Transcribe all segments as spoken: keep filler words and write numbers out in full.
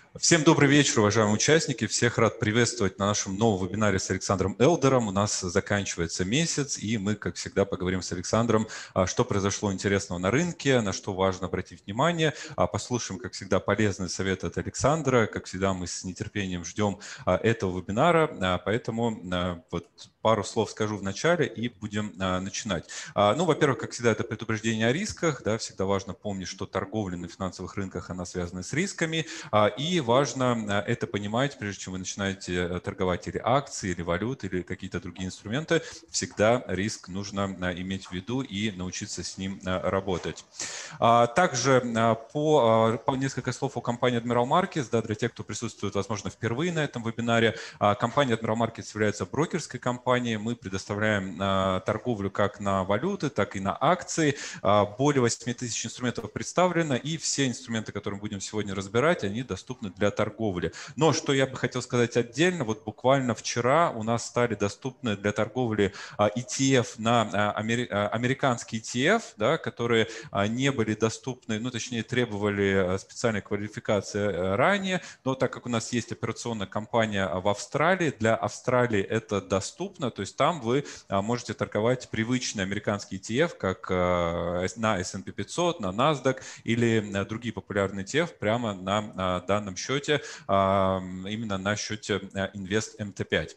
Всем добрый вечер, уважаемые участники. Всех рад приветствовать на нашем новом вебинаре с Александром Элдером. У нас заканчивается месяц, и мы, как всегда, поговорим с Александром, что произошло интересного на рынке, на что важно обратить внимание. Послушаем, как всегда, полезные советы от Александра. Как всегда, мы с нетерпением ждем этого вебинара, поэтому вот пару слов скажу в начале и будем начинать. Ну, во-первых, как всегда, это предупреждение о рисках. Да, всегда важно помнить, что торговля на финансовых рынках, она связана с рисками, и важно это понимать, прежде чем вы начинаете торговать или акции, или валюты, или какие-то другие инструменты. Всегда риск нужно иметь в виду и научиться с ним работать. Также по, по несколько слов о компании Admiral Markets, да, для тех, кто присутствует, возможно, впервые на этом вебинаре. Компания Admiral Markets является брокерской компанией. Мы предоставляем торговлю как на валюты, так и на акции. Более восьми тысяч инструментов представлено, и все инструменты, которые мы будем сегодня разбирать, они доступны для торговли. Но что я бы хотел сказать отдельно, вот буквально вчера у нас стали доступны для торговли и ти эф на американские и ти эф, да, которые не были доступны, ну точнее требовали специальной квалификации ранее, но так как у нас есть операционная компания в Австралии, для Австралии это доступно, то есть там вы можете торговать привычные американские и ти эф, как на эс энд пи пятьсот, на NASDAQ или другие популярные и ти эф прямо на данном счете, именно на счете Invest эм ти пять.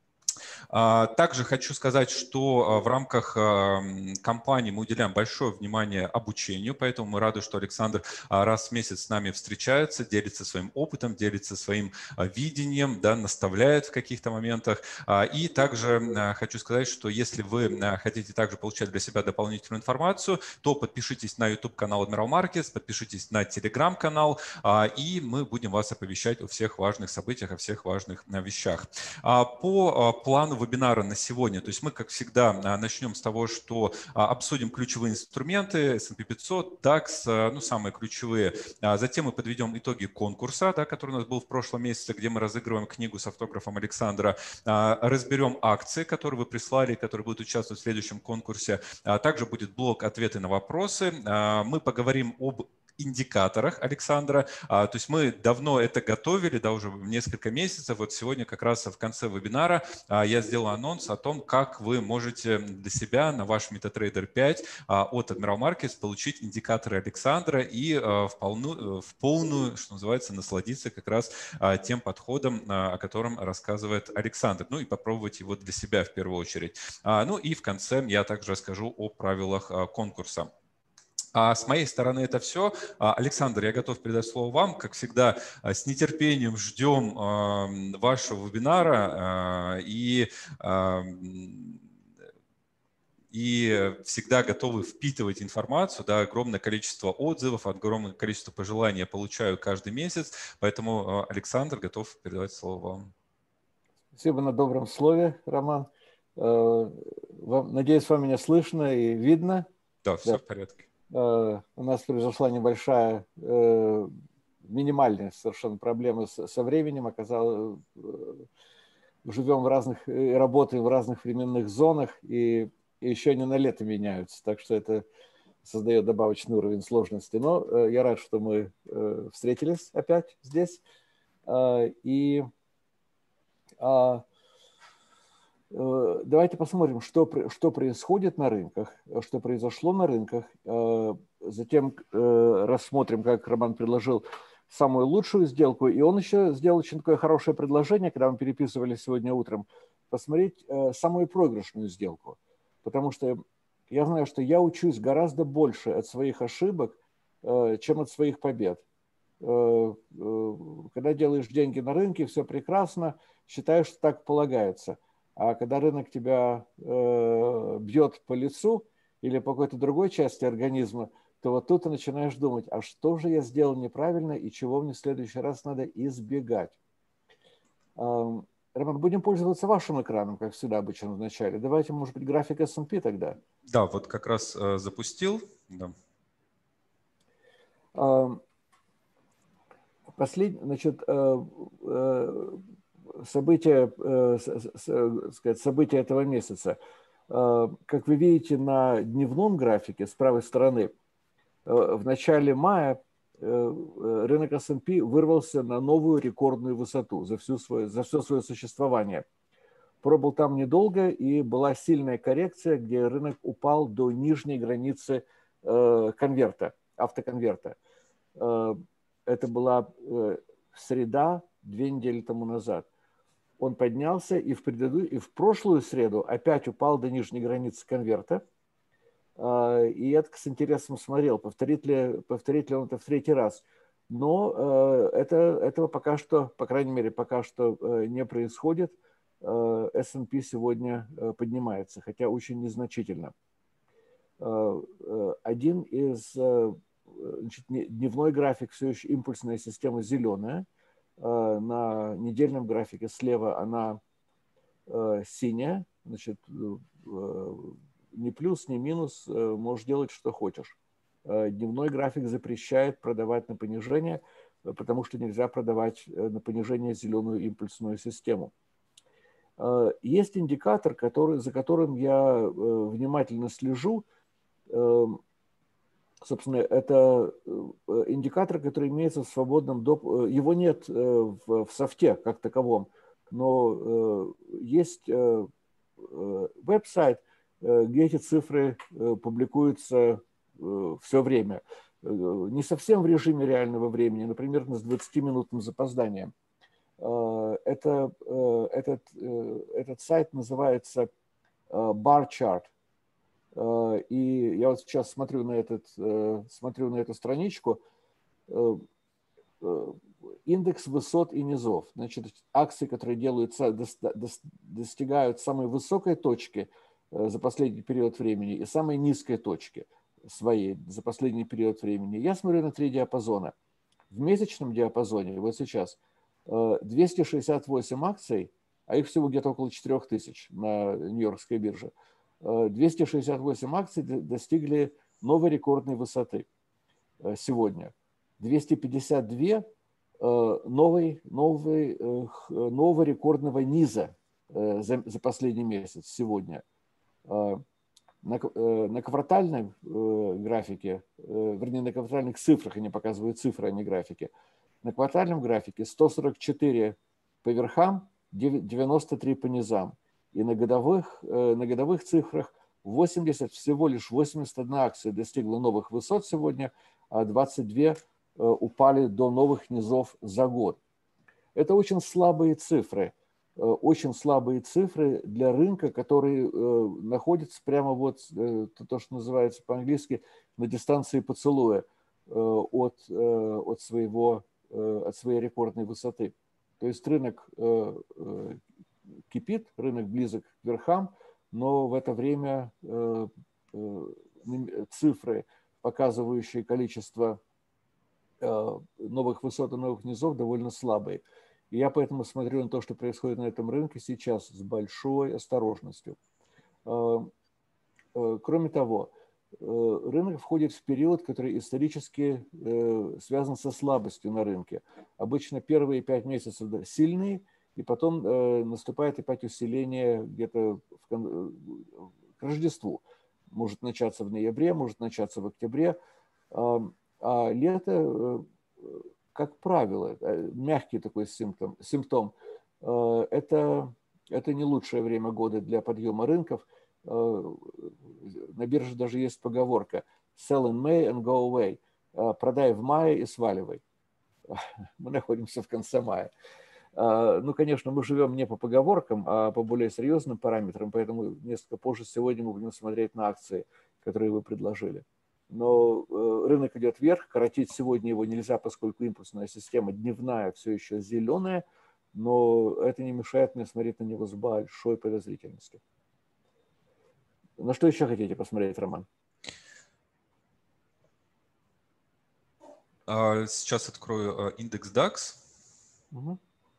Также хочу сказать, что в рамках компании мы уделяем большое внимание обучению, поэтому мы рады, что Александр раз в месяц с нами встречается, делится своим опытом, делится своим видением, да, наставляет в каких-то моментах. И также хочу сказать, что если вы хотите также получать для себя дополнительную информацию, то подпишитесь на YouTube-канал Admiral Markets, подпишитесь на Telegram-канал, и мы будем вас оповещать о всех важных событиях, о всех важных вещах. По плану вебинара на сегодня, то есть мы, как всегда, начнем с того, что обсудим ключевые инструменты эс энд пи пятьсот, дакс, ну, самые ключевые. Затем мы подведем итоги конкурса, да, который у нас был в прошлом месяце, где мы разыгрываем книгу с автографом Александра, разберем акции, которые вы прислали, которые будут участвовать в следующем конкурсе. Также будет блок «Ответы на вопросы». Мы поговорим об индикаторах Александра. То есть мы давно это готовили, да, уже несколько месяцев. Вот сегодня как раз в конце вебинара я сделал анонс о том, как вы можете для себя на ваш MetaTrader пять от Admiral Markets получить индикаторы Александра и в полную, в полную, что называется, насладиться как раз тем подходом, о котором рассказывает Александр. Ну и попробовать его для себя в первую очередь. Ну и в конце я также расскажу о правилах конкурса. А с моей стороны это все. Александр, я готов передать слово вам. Как всегда, с нетерпением ждем вашего вебинара и, и всегда готовы впитывать информацию. Да, огромное количество отзывов, огромное количество пожеланий я получаю каждый месяц. Поэтому, Александр, готов передавать слово вам. Спасибо на добром слове, Роман. Надеюсь, вам меня слышно и видно. Да, все да. в порядке. У нас произошла небольшая, минимальная совершенно проблема со временем. Оказалось, живем в разных, работаем в разных временных зонах, и еще они на лето меняются. Так что это создает добавочный уровень сложности. Но я рад, что мы встретились опять здесь. И давайте посмотрим, что, что происходит на рынках, что произошло на рынках. Затем рассмотрим, как Роман предложил, самую лучшую сделку. И он еще сделал очень такое хорошее предложение, когда мы переписывались сегодня утром, посмотреть самую проигрышную сделку. Потому что я знаю, что я учусь гораздо больше от своих ошибок, чем от своих побед. Когда делаешь деньги на рынке, все прекрасно, считаешь, что так полагается. А когда рынок тебя э, бьет по лицу или по какой-то другой части организма, то вот тут ты начинаешь думать, а что же я сделал неправильно и чего мне в следующий раз надо избегать. Э, Роман, будем пользоваться вашим экраном, как всегда обычно в начале. Давайте, может быть, график эс энд пи тогда. Да, вот как раз э, запустил. Да. Э, послед... Значит, э, э, события, э, сказать, события этого месяца. Как вы видите на дневном графике с правой стороны, в начале мая рынок эс энд пи вырвался на новую рекордную высоту за, всю свое, за все свое существование. Пробыл там недолго, и была сильная коррекция, где рынок упал до нижней границы конверта, автоконверта. Это была среда, две недели тому назад. Он поднялся и в, предыду... и в прошлую среду опять упал до нижней границы конверта. И я с интересом смотрел, повторит ли, повторит ли он это в третий раз. Но это, этого пока что, по крайней мере, пока что не происходит. эс энд пи сегодня поднимается, хотя очень незначительно. Один из, значит, дневной график все еще импульсная система зеленая. На недельном графике слева она синяя, значит, ни плюс, ни минус, можешь делать, что хочешь. Дневной график запрещает продавать на понижение, потому что нельзя продавать на понижение зеленую импульсную систему. Есть индикатор, который, за которым я внимательно слежу. Собственно, это индикатор, который имеется в свободном допуске. Его нет в, в софте как таковом, но есть веб-сайт, где эти цифры публикуются все время. Не совсем в режиме реального времени, например, с двадцатиминутным запозданием. Это, этот, этот сайт называется Bar Chart. И я вот сейчас смотрю на, этот, смотрю на эту страничку. Индекс высот и низов. Значит, акции, которые делаются, достигают самой высокой точки за последний период времени и самой низкой точки своей за последний период времени. Я смотрю на три диапазона. В месячном диапазоне, вот сейчас, двести шестьдесят восемь акций, а их всего где-то около четырех тысяч на Нью-Йоркской бирже, двести шестьдесят восемь акций достигли новой рекордной высоты сегодня. двести пятьдесят две новой, новой, нового рекордного низа за, за последний месяц сегодня. На, на квартальном графике, вернее, на квартальных цифрах, они показывают цифры, а не графики. На квартальном графике сто сорок четыре по верхам, девяносто три по низам. И на годовых, на годовых цифрах восемьдесят, всего лишь восемьдесят одна акция достигла новых высот сегодня, а двадцать две упали до новых низов за год. Это очень слабые цифры. Очень слабые цифры для рынка, который находится прямо вот, то, что называется по-английски, на дистанции поцелуя от, от, своего, от своей рекордной высоты. То есть рынок кипит, рынок близок к верхам, но в это время цифры, показывающие количество новых высот и новых низов, довольно слабые. И я поэтому смотрю на то, что происходит на этом рынке сейчас, с большой осторожностью. Кроме того, рынок входит в период, который исторически связан со слабостью на рынке. Обычно первые пять месяцев сильные, и потом наступает опять усиление где-то к Рождеству. Может начаться в ноябре, может начаться в октябре. А лето, как правило, мягкий такой симптом, симптом это, это не лучшее время года для подъема рынков. На бирже даже есть поговорка «sell in May and go away» – «продай в мае и сваливай». Мы находимся в конце мая. Ну, конечно, мы живем не по поговоркам, а по более серьезным параметрам, поэтому несколько позже сегодня мы будем смотреть на акции, которые вы предложили. Но рынок идет вверх, коротить сегодня его нельзя, поскольку импульсная система дневная все еще зеленая, но это не мешает мне смотреть на него с большой подозрительностью. На что еще хотите посмотреть, Роман? Сейчас открою индекс дакс. Угу.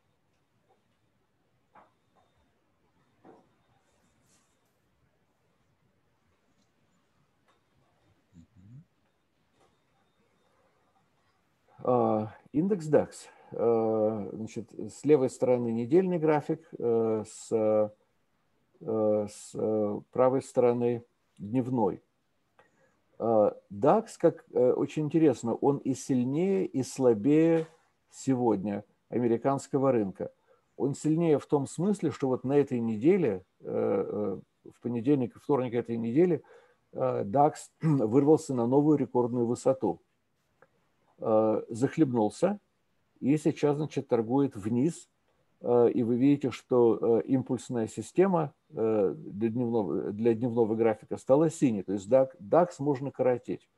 Индекс дакс. Значит, с левой стороны недельный график, с, с правой стороны дневной. дакс, как очень интересно, он и сильнее, и слабее сегодня американского рынка. Он сильнее в том смысле, что вот на этой неделе, в понедельник и вторник этой недели, дакс вырвался на новую рекордную высоту. Захлебнулся и сейчас, значит, торгует вниз. И вы видите, что импульсная система для дневного, для дневного графика стала синей. То есть дакс можно коротить.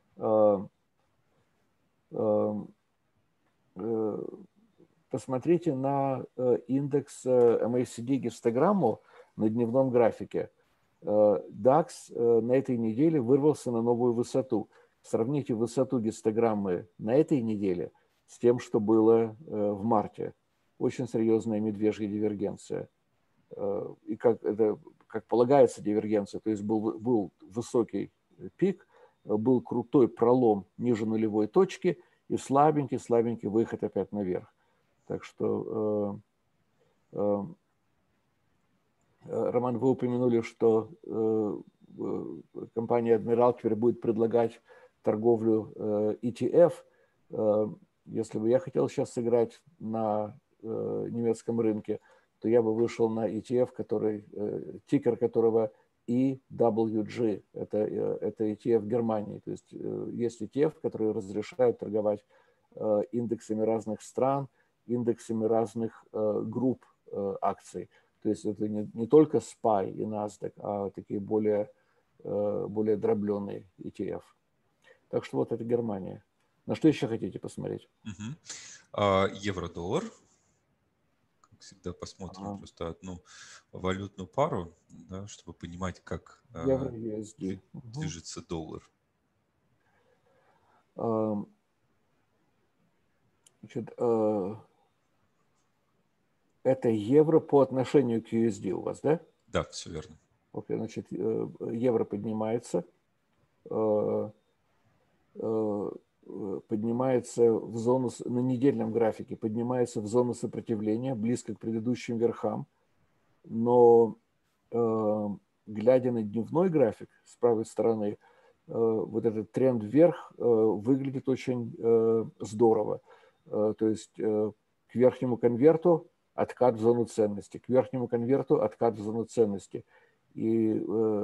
Посмотрите на индекс эм эй си ди-гистограмму на дневном графике. дакс на этой неделе вырвался на новую высоту. Сравните высоту гистограммы на этой неделе с тем, что было в марте. Очень серьезная медвежья дивергенция. И как, это, как полагается дивергенция, то есть был, был высокий пик, был крутой пролом ниже нулевой точки и слабенький-слабенький выход опять наверх. Так что, э, э, Роман, вы упомянули, что э, компания Admiral теперь будет предлагать торговлю э, и ти эф. Э, если бы я хотел сейчас сыграть на э, немецком рынке, то я бы вышел на и ти эф, который, э, тикер которого и дабл ю джи. Это, э, это и ти эф Германии. То есть э, есть и ти эф, которые разрешают торговать э, индексами разных стран, индексами разных э, групп э, акций. То есть это не, не только эс пи вай и NASDAQ, а такие более, э, более дробленные и ти эф. Так что вот это Германия. На что еще хотите посмотреть? Угу. А, евро-доллар. Как всегда, посмотрим Ага. просто одну валютную пару, да, чтобы понимать, как Евро-ю эс ди. движется доллар. Угу. Значит, это евро по отношению к ю эс ди у вас, да? Да, все верно. Окей, значит, евро поднимается, поднимается в зону, на недельном графике, поднимается в зону сопротивления, близко к предыдущим верхам, но глядя на дневной график с правой стороны, вот этот тренд вверх выглядит очень здорово. То есть к верхнему конверту откат в зону ценности, к верхнему конверту откат в зону ценности. И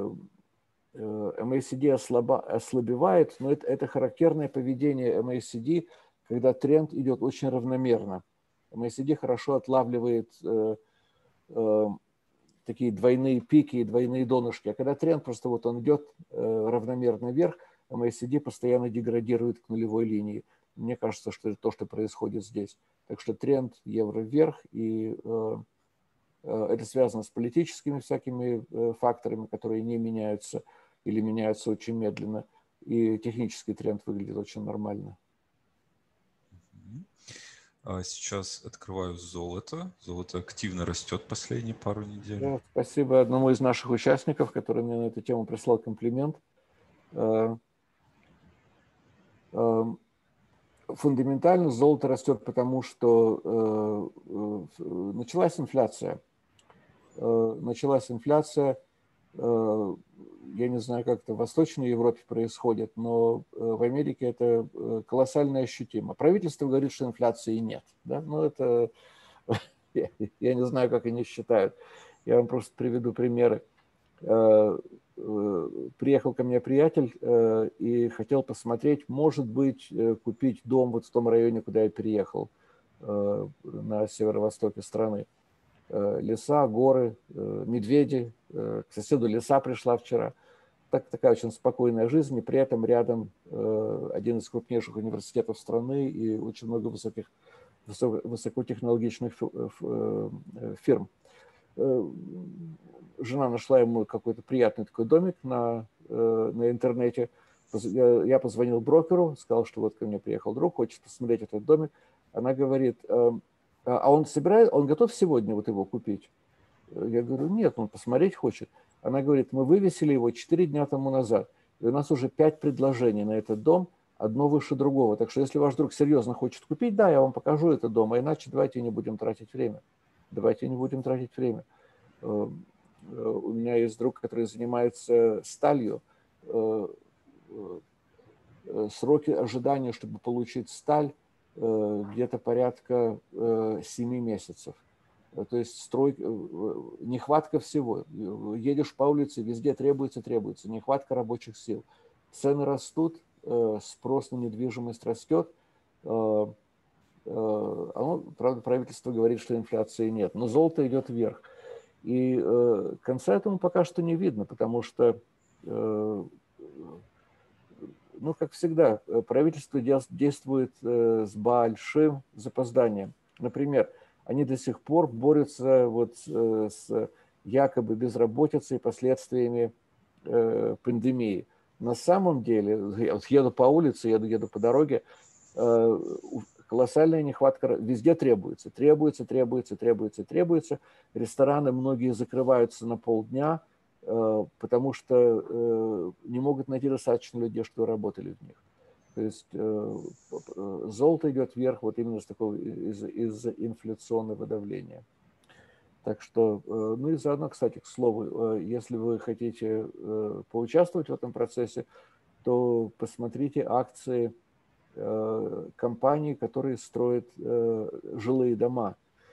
эм эй си ди ослаба, ослабевает, но это, это характерное поведение эм эй си ди, когда тренд идет очень равномерно. эм эй си ди хорошо отлавливает э, э, такие двойные пики и двойные донышки, а когда тренд просто вот он идет э, равномерно вверх, эм эй си ди постоянно деградирует к нулевой линии. Мне кажется, что это то, что происходит здесь. Так что тренд евро вверх, и э, э, это связано с политическими всякими э, факторами, которые не меняются или меняются очень медленно. И технический тренд выглядит очень нормально. Сейчас открываю золото. Золото активно растет последние пару недель. Да, спасибо одному из наших участников, который мне на эту тему прислал комплимент. Фундаментально золото растет, потому что началась инфляция. Началась инфляция. Я не знаю, как это в Восточной Европе происходит, но в Америке это колоссально ощутимо. Правительство говорит, что инфляции нет. Да? Но это я не знаю, как они считают. Я вам просто приведу примеры. Приехал ко мне приятель и хотел посмотреть, может быть, купить дом вот в том районе, куда я переехал, на северо-востоке страны. Леса, горы, медведи. К соседу лиса пришла вчера. Так, такая очень спокойная жизнь, и при этом рядом один из крупнейших университетов страны и очень много высоких, высокотехнологичных фирм. Жена нашла ему какой-то приятный такой домик на, на интернете. Я позвонил брокеру, сказал, что вот ко мне приехал друг, хочет посмотреть этот домик. Она говорит, а он собирает, он готов сегодня вот его купить? Я говорю, нет, он посмотреть хочет. Она говорит, мы вывесили его четыре дня тому назад, и у нас уже пять предложений на этот дом, одно выше другого. Так что если ваш друг серьезно хочет купить, да, я вам покажу этот дом, а иначе давайте не будем тратить время. Давайте не будем тратить время. У меня есть друг, который занимается сталью. сроки ожидания, чтобы получить сталь, где-то порядка семи месяцев. То есть стройка, нехватка всего. Едешь по улице, везде требуется, требуется. Нехватка рабочих сил. Цены растут, спрос на недвижимость растет. Оно, правда, правительство говорит, что инфляции нет. Но золото идет вверх. И конца этому пока что не видно, потому что, ну, как всегда, правительство действует с большим запозданием. Например, они до сих пор борются вот с якобы безработицей и последствиями пандемии. На самом деле, я вот еду по улице, еду, еду по дороге, колоссальная нехватка, везде требуется, требуется, требуется, требуется, требуется. Рестораны многие закрываются на полдня, потому что не могут найти достаточно людей, что работали в них. То есть золото идет вверх вот именно с такого, из, из инфляционного давления. Так что, ну и заодно, кстати, к слову, если вы хотите поучаствовать в этом процессе, то посмотрите акции компаний, которые строят жилые дома.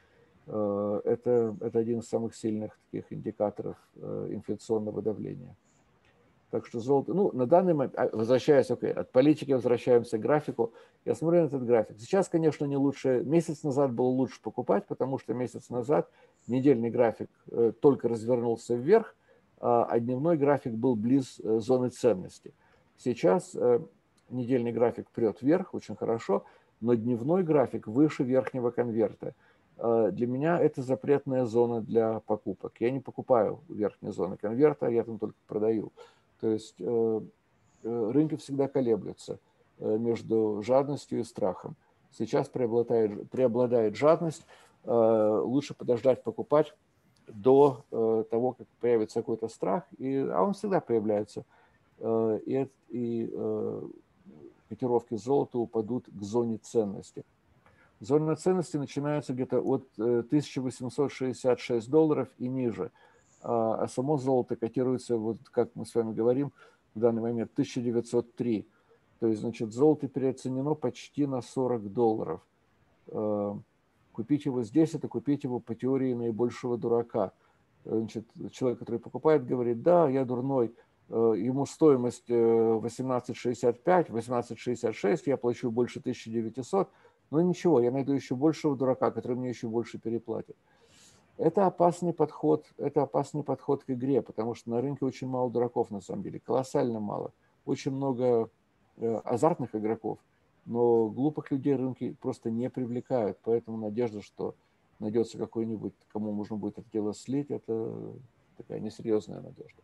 Это, это один из самых сильных таких индикаторов инфляционного давления. Так что золото, ну, на данный момент, возвращаясь, окей, от политики возвращаемся к графику. Я смотрю на этот график. Сейчас, конечно, не лучше, месяц назад было лучше покупать, потому что месяц назад недельный график только развернулся вверх, а дневной график был близ зоны ценности. Сейчас недельный график прет вверх, очень хорошо, но дневной график выше верхнего конверта. Для меня это запретная зона для покупок. Я не покупаю верхней зоны конверта, я там только продаю. То есть рынки всегда колеблются между жадностью и страхом. Сейчас преобладает, преобладает жадность, лучше подождать покупать до того, как появится какой-то страх, и, а он всегда появляется. И, и котировки золота упадут к зоне ценности. Зона ценности начинается где-то от тысяча восемьсот шестьдесят шесть долларов и ниже. А само золото котируется, вот как мы с вами говорим, в данный момент тысяча девятьсот три. То есть, значит, золото переоценено почти на сорок долларов. Купить его здесь, это купить его по теории наибольшего дурака. Значит, человек, который покупает, говорит, да, я дурной, ему стоимость восемнадцать шестьдесят пять, восемнадцать шестьдесят шесть, я плачу больше тысячи девятисот, но ничего, я найду еще большего дурака, который мне еще больше переплатит. Это опасный подход, это опасный подход к игре, потому что на рынке очень мало дураков, на самом деле, колоссально мало. Очень много азартных игроков, но глупых людей рынки просто не привлекают, поэтому надежда, что найдется какой-нибудь, кому можно будет это дело слить, это такая несерьезная надежда.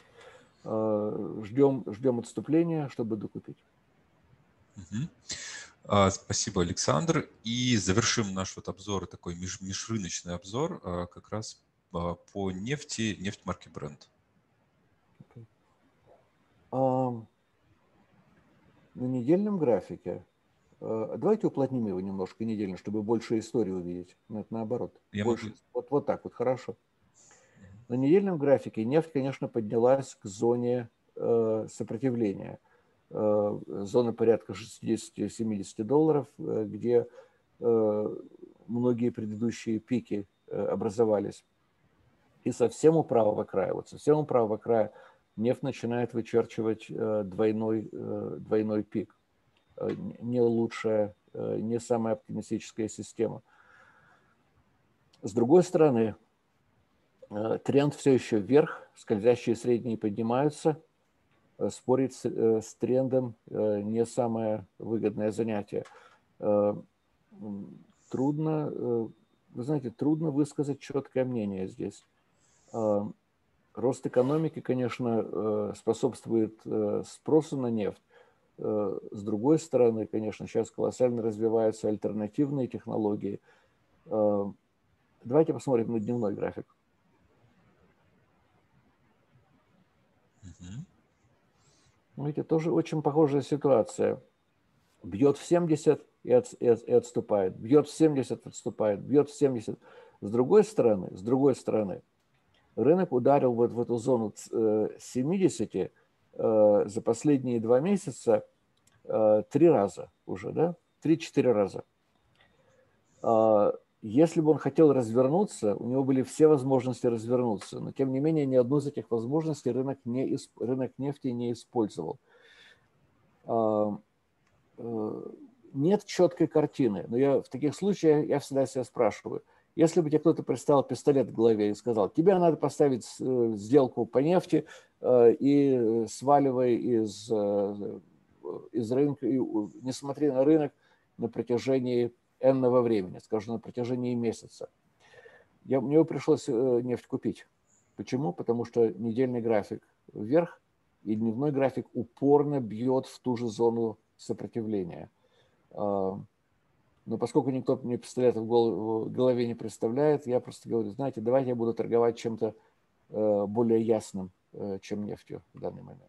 Ждем, ждем отступления, чтобы докупить. Угу. Спасибо, Александр. И завершим наш вот обзор, такой меж, межрыночный обзор, как раз по нефти, нефть марки Brent. Okay. Um, на недельном графике, uh, давайте уплотним его немножко недельно, чтобы больше истории увидеть. Нет, наоборот. Я больше. могу... Вот, вот так вот, хорошо. На недельном графике нефть, конечно, поднялась к зоне uh, сопротивления. Зона порядка шестьдесят-семьдесят долларов, где многие предыдущие пики образовались. И совсем у правого края, вот совсем у правого края нефть начинает вычерчивать двойной, двойной пик. Не лучшая, не самая оптимистическая система. С другой стороны, тренд все еще вверх, скользящие средние поднимаются. Спорить с, с трендом не самое выгодное занятие. Трудно, вы знаете, трудно высказать четкое мнение здесь. Рост экономики, конечно, способствует спросу на нефть. С другой стороны, конечно, сейчас колоссально развиваются альтернативные технологии. Давайте посмотрим на дневной график. Видите, тоже очень похожая ситуация. Бьет в семьдесят и, от, и, от, и отступает. Бьет в семьдесят, отступает. Бьет в семьдесят. С другой стороны, с другой стороны, рынок ударил вот в эту зону семидесяти за последние два месяца три раза уже, да, три-четыре раза. Если бы он хотел развернуться, у него были все возможности развернуться, но тем не менее ни одну из этих возможностей рынок, не, рынок нефти не использовал. Нет четкой картины, но я в таких случаях я всегда себя спрашиваю, если бы тебе кто-то представил пистолет в голове и сказал, тебе надо поставить сделку по нефти и сваливай из, из рынка, и не смотри на рынок на протяжении энного времени, скажем, на протяжении месяца. Я, мне пришлось нефть купить. Почему? Потому что недельный график вверх и дневной график упорно бьет в ту же зону сопротивления. Но поскольку никто мне пистолет в голове не представляет, я просто говорю, знаете, давайте я буду торговать чем-то более ясным, чем нефтью в данный момент.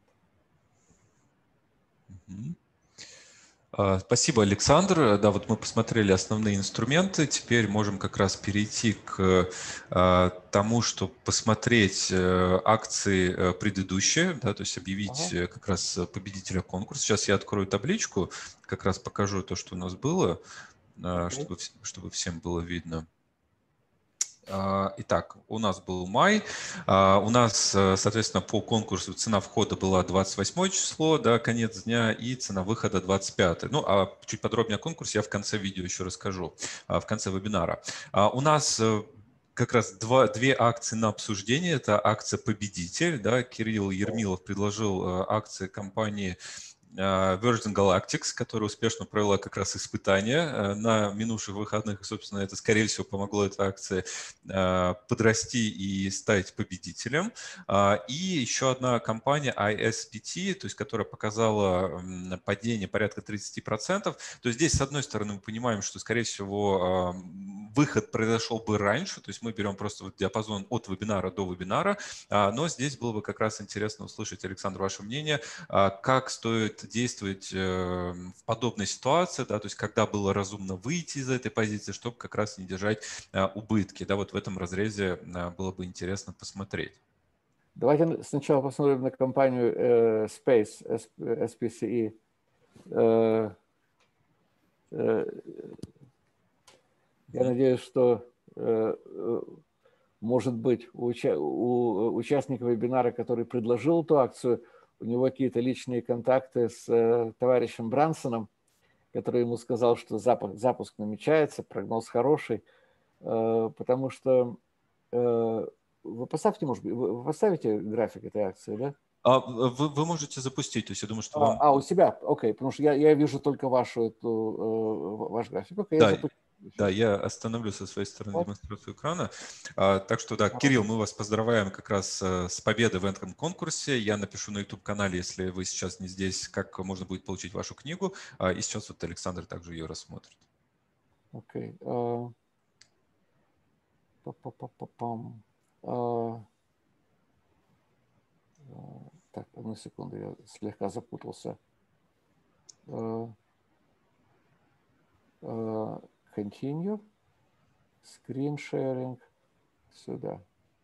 Спасибо, Александр. Да, вот мы посмотрели основные инструменты. Теперь можем как раз перейти к тому, чтобы посмотреть акции предыдущие, да, то есть объявить ага. как раз победителя конкурса. Сейчас я открою табличку, как раз покажу то, что у нас было, okay. чтобы, чтобы всем было видно. Итак, у нас был май, у нас, соответственно, по конкурсу цена входа была двадцать восьмое число, да, конец дня, и цена выхода двадцать пятое. Ну, а чуть подробнее о конкурсе я в конце видео еще расскажу, в конце вебинара. У нас как раз два, две акции на обсуждение. Это акция «Победитель». Да, Кирилл Ермилов предложил акции компании Virgin Galactic, которая успешно провела как раз испытания на минувших выходных. И, собственно, это, скорее всего, помогло этой акции подрасти и стать победителем. И еще одна компания ай эс пи ти, то есть, которая показала падение порядка тридцати процентов. То есть здесь, с одной стороны, мы понимаем, что, скорее всего, выход произошел бы раньше. То есть мы берем просто вот диапазон от вебинара до вебинара. Но здесь было бы как раз интересно услышать, Александр, ваше мнение, как стоит действовать в подобной ситуации, да, то есть когда было разумно выйти из этой позиции, чтобы как раз не держать убытки. Да, вот в этом разрезе было бы интересно посмотреть. Давайте сначала посмотрим на компанию э, Space, эс пи си и. Э, э, я надеюсь, что, э, может быть, у, уча у участника вебинара, который предложил эту акцию, у него какие-то личные контакты с э, товарищем Брансоном, который ему сказал, что запуск, запуск намечается, прогноз хороший, э, потому что э, вы поставьте, может быть, вы поставите график этой акции, да? А, вы, вы можете запустить, то есть я думаю, что вам... А, а у себя, окей, потому что я, я вижу только вашу, эту, э, ваш график. Окей, да, я запущу. Да, я остановлю со своей стороны демонстрацию экрана. А, так что, да, Кирилл, мы вас поздравляем как раз с победой в этом конкурсе. Я напишу на YouTube-канале, если вы сейчас не здесь, как можно будет получить вашу книгу. А, и сейчас вот Александр также ее рассмотрит. Окей. Okay. Uh, uh, uh, так, одну секунду, я слегка запутался. Uh, uh, continue. Screen sharing. Сюда.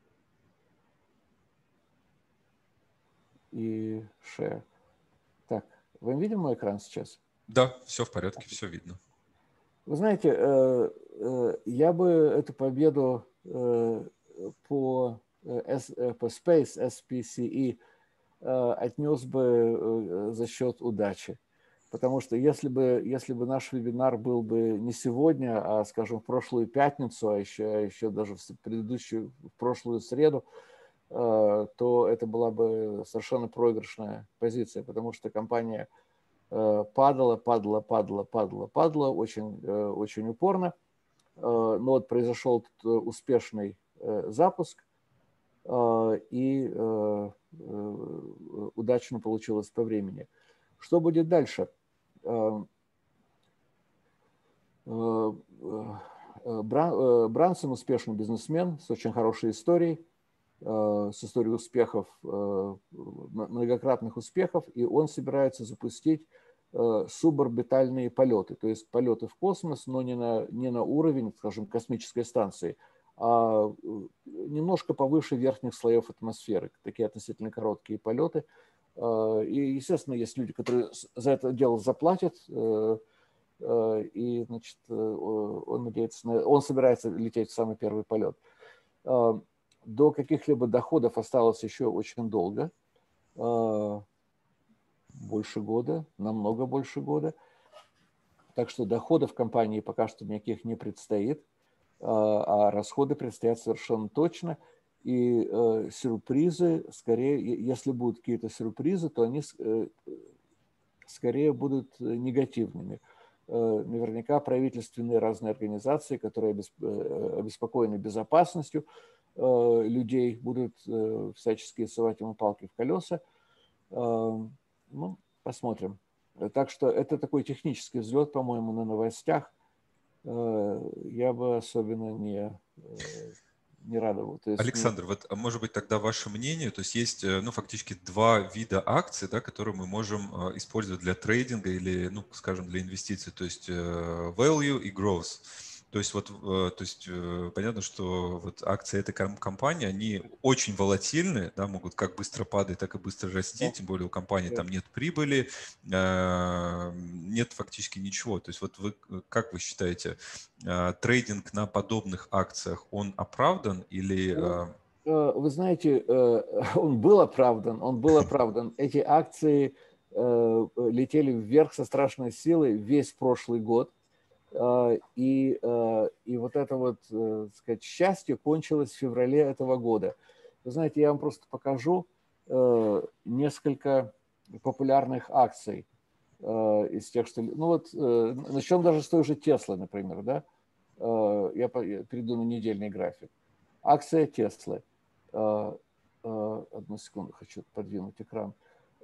И share. Так, вы видим мой экран сейчас? Да, все в порядке, все видно. Вы знаете, я бы эту победу по, по Space, эс пи си и, отнес бы за счет удачи. Потому что если бы, если бы наш вебинар был бы не сегодня, а, скажем, в прошлую пятницу, а еще, еще даже в предыдущую, в прошлую среду, то это была бы совершенно проигрышная позиция, потому что компания падала, падала, падала, падала, падала очень, очень упорно. Но вот произошел успешный запуск, и удачно получилось по времени. Что будет дальше? Брансон успешный бизнесмен с очень хорошей историей, с историей успехов, многократных успехов, и он собирается запустить суборбитальные полеты, то есть полеты в космос, но не на, не на уровень, скажем, космической станции, а немножко повыше верхних слоев атмосферы, такие относительно короткие полеты. И, естественно, есть люди, которые за это дело заплатят, и, значит, он надеется, он собирается лететь в самый первый полет. До каких-либо доходов осталось еще очень долго, больше года, намного больше года. Так что доходов компании пока что никаких не предстоит, а расходы предстоят совершенно точно. И э, сюрпризы, скорее, если будут какие-то сюрпризы, то они э, скорее будут негативными. Э, наверняка правительственные разные организации, которые обеспокоены безопасностью э, людей, будут э, всячески совать ему палки в колеса. Э, ну, посмотрим. Так что это такой технический взлет, по-моему, на новостях. Э, я бы особенно не... Э, не радовал. То есть Александр, не... вот может быть тогда ваше мнение, то есть есть, ну, фактически два вида акций, да, которые мы можем использовать для трейдинга или, ну, скажем, для инвестиций, то есть value и growth. То есть вот, то есть понятно, что вот акции этой компании, они очень волатильны, да, могут как быстро падать, так и быстро расти, Да. тем более у компании Да. там нет прибыли, нет фактически ничего. То есть вот вы, как вы считаете, трейдинг на подобных акциях, он оправдан или... Вы знаете, он был оправдан, он был оправдан. Эти акции летели вверх со страшной силой весь прошлый год. И, и вот это вот, так сказать, счастье кончилось в феврале этого года. Вы знаете, я вам просто покажу несколько популярных акций из тех, что... Ну вот, начнем даже с той же Теслы, например, да? Я перейду на недельный график. Акция Теслы. Одну секунду, хочу подвинуть экран.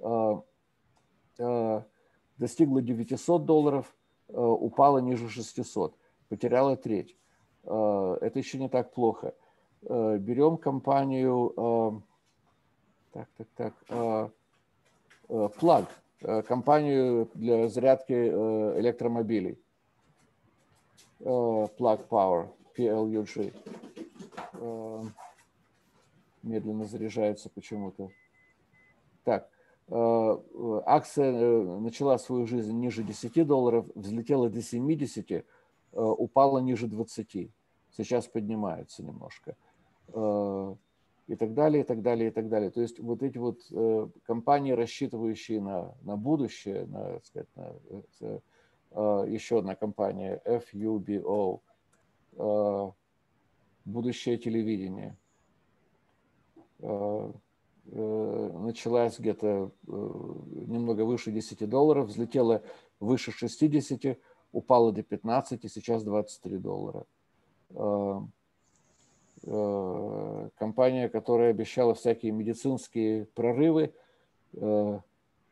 Достигла девятисот долларов, упала ниже шестисот, потеряла треть. Это еще не так плохо. Берем компанию, так, так, так, Plug, компанию для зарядки электромобилей. Plug Power, пи эл ю джи. Медленно заряжается почему-то. Так, акция начала свою жизнь ниже десяти долларов, взлетела до семидесяти, упала ниже двадцати. Сейчас поднимается немножко. И так далее, и так далее, и так далее. То есть вот эти вот компании, рассчитывающие на, на будущее, на, так сказать, на, еще одна компания, эф ю би о, будущее телевидения, началась где-то немного выше десяти долларов, взлетела выше шестидесяти, упала до пятнадцати, сейчас двадцать три доллара. Компания, которая обещала всякие медицинские прорывы, Sorrento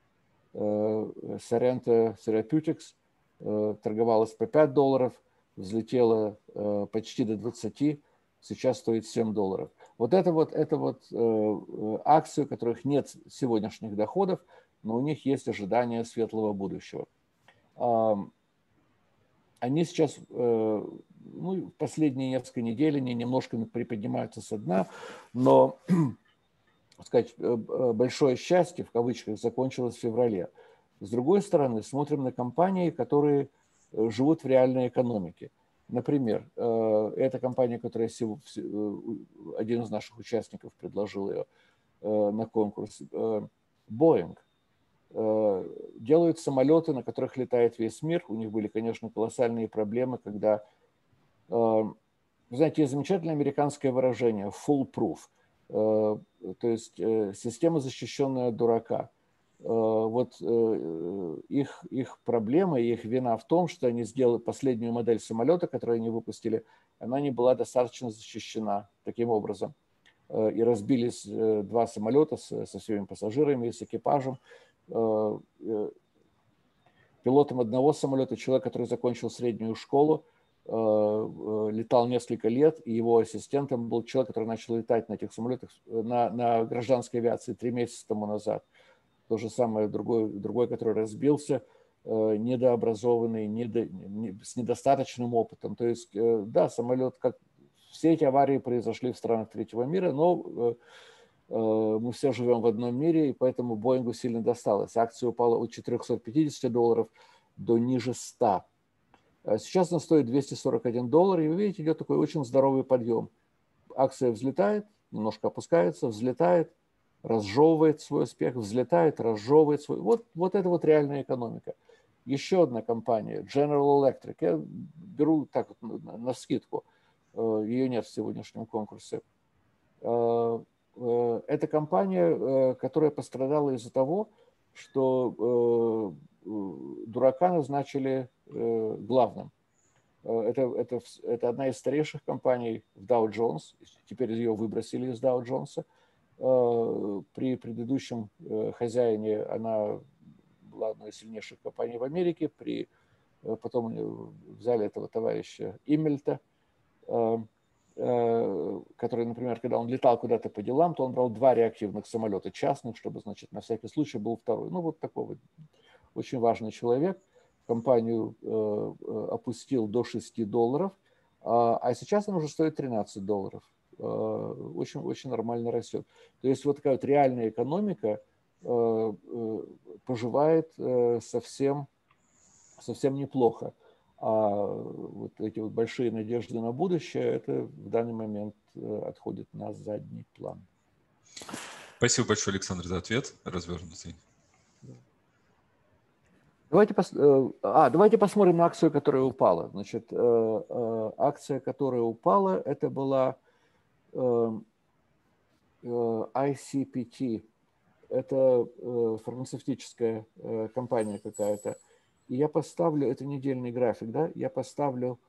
Therapeutics, торговалась по пять долларов, взлетела почти до двадцати, сейчас стоит семь долларов. Вот это вот, это вот акции, у которых нет сегодняшних доходов, но у них есть ожидание светлого будущего. Они сейчас, ну, последние несколько недель, они немножко приподнимаются со дна, но, так сказать, большое счастье, в кавычках, закончилось в феврале. С другой стороны, смотрим на компании, которые живут в реальной экономике. Например, эта компания, которая один из наших участников предложил ее на конкурс, Boeing. Делают самолеты, на которых летает весь мир. У них были, конечно, колоссальные проблемы, когда... Вы знаете, есть замечательное американское выражение «foolproof», то есть система, защищенная от дурака. Вот их, их проблема, их вина в том, что они сделали последнюю модель самолета, которую они выпустили, она не была достаточно защищена таким образом. И разбились два самолета со всеми пассажирами, с экипажем. Пилотом одного самолета человек, который закончил среднюю школу, летал несколько лет, и его ассистентом был человек, который начал летать на этих самолетах на, на гражданской авиации три месяца тому назад. То же самое другой, другой который разбился, недообразованный, недо, не, с недостаточным опытом. То есть, да, самолет, как все эти аварии произошли в странах третьего мира, но Мы все живем в одном мире, и поэтому Боингу сильно досталось. Акция упала от четырехсот пятидесяти долларов до ниже ста. Сейчас она стоит двести сорок один доллар, и вы видите, идет такой очень здоровый подъем. Акция взлетает, немножко опускается, взлетает, разжевывает свой успех, взлетает, разжевывает свой... Вот, вот это вот реальная экономика. Еще одна компания, General Electric, я беру так вот на скидку, ее нет в сегодняшнем конкурсе. Это компания, которая пострадала из-за того, что дурака назначили главным. Это, это, это одна из старейших компаний в Dow Jones. Теперь ее выбросили из Dow Jones. При предыдущем хозяине она была одной из сильнейших компаний в Америке. При, потом взяли этого товарища Иммельта, который, например, когда он летал куда-то по делам, то он брал два реактивных самолета частных, чтобы, значит, на всякий случай был второй. Ну, вот такой вот очень важный человек. Компанию э, опустил до шести долларов, а, а сейчас она уже стоит тринадцать долларов. Э, очень, очень нормально растет. То есть вот такая вот реальная экономика э, э, поживает э, совсем, совсем неплохо. А вот эти вот большие надежды на будущее, это в данный момент отходит на задний план. Спасибо большое, Александр, за ответ развернутый. Давайте, пос... а, давайте посмотрим на акцию, которая упала. Значит, акция, которая упала, это была ай си пи ти. Это фармацевтическая компания какая-то. И я поставлю, это недельный график, да, я поставлю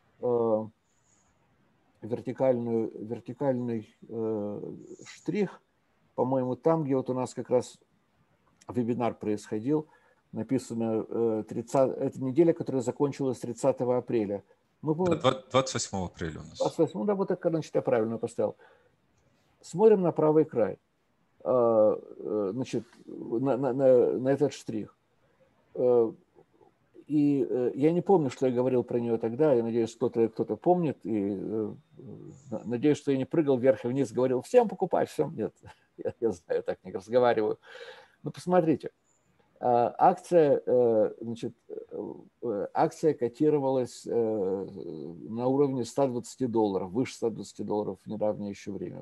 вертикальную, вертикальный штрих, по-моему, там, где вот у нас как раз вебинар происходил, написано тридцать, это неделя, которая закончилась тридцатого апреля. Мы, да, двадцать восьмого апреля у нас. двадцать восьмого, да, вот так, значит, я правильно поставил. Смотрим на правый край, значит, на, на, на этот штрих. И я не помню, что я говорил про нее тогда, я надеюсь, кто-то кто-то помнит, и надеюсь, что я не прыгал вверх и вниз, говорил, всем покупать, всем. Нет, я, я знаю, так не разговариваю. Но посмотрите, акция, значит, акция котировалась на уровне ста двадцати долларов, выше ста двадцати долларов в недавнее еще время.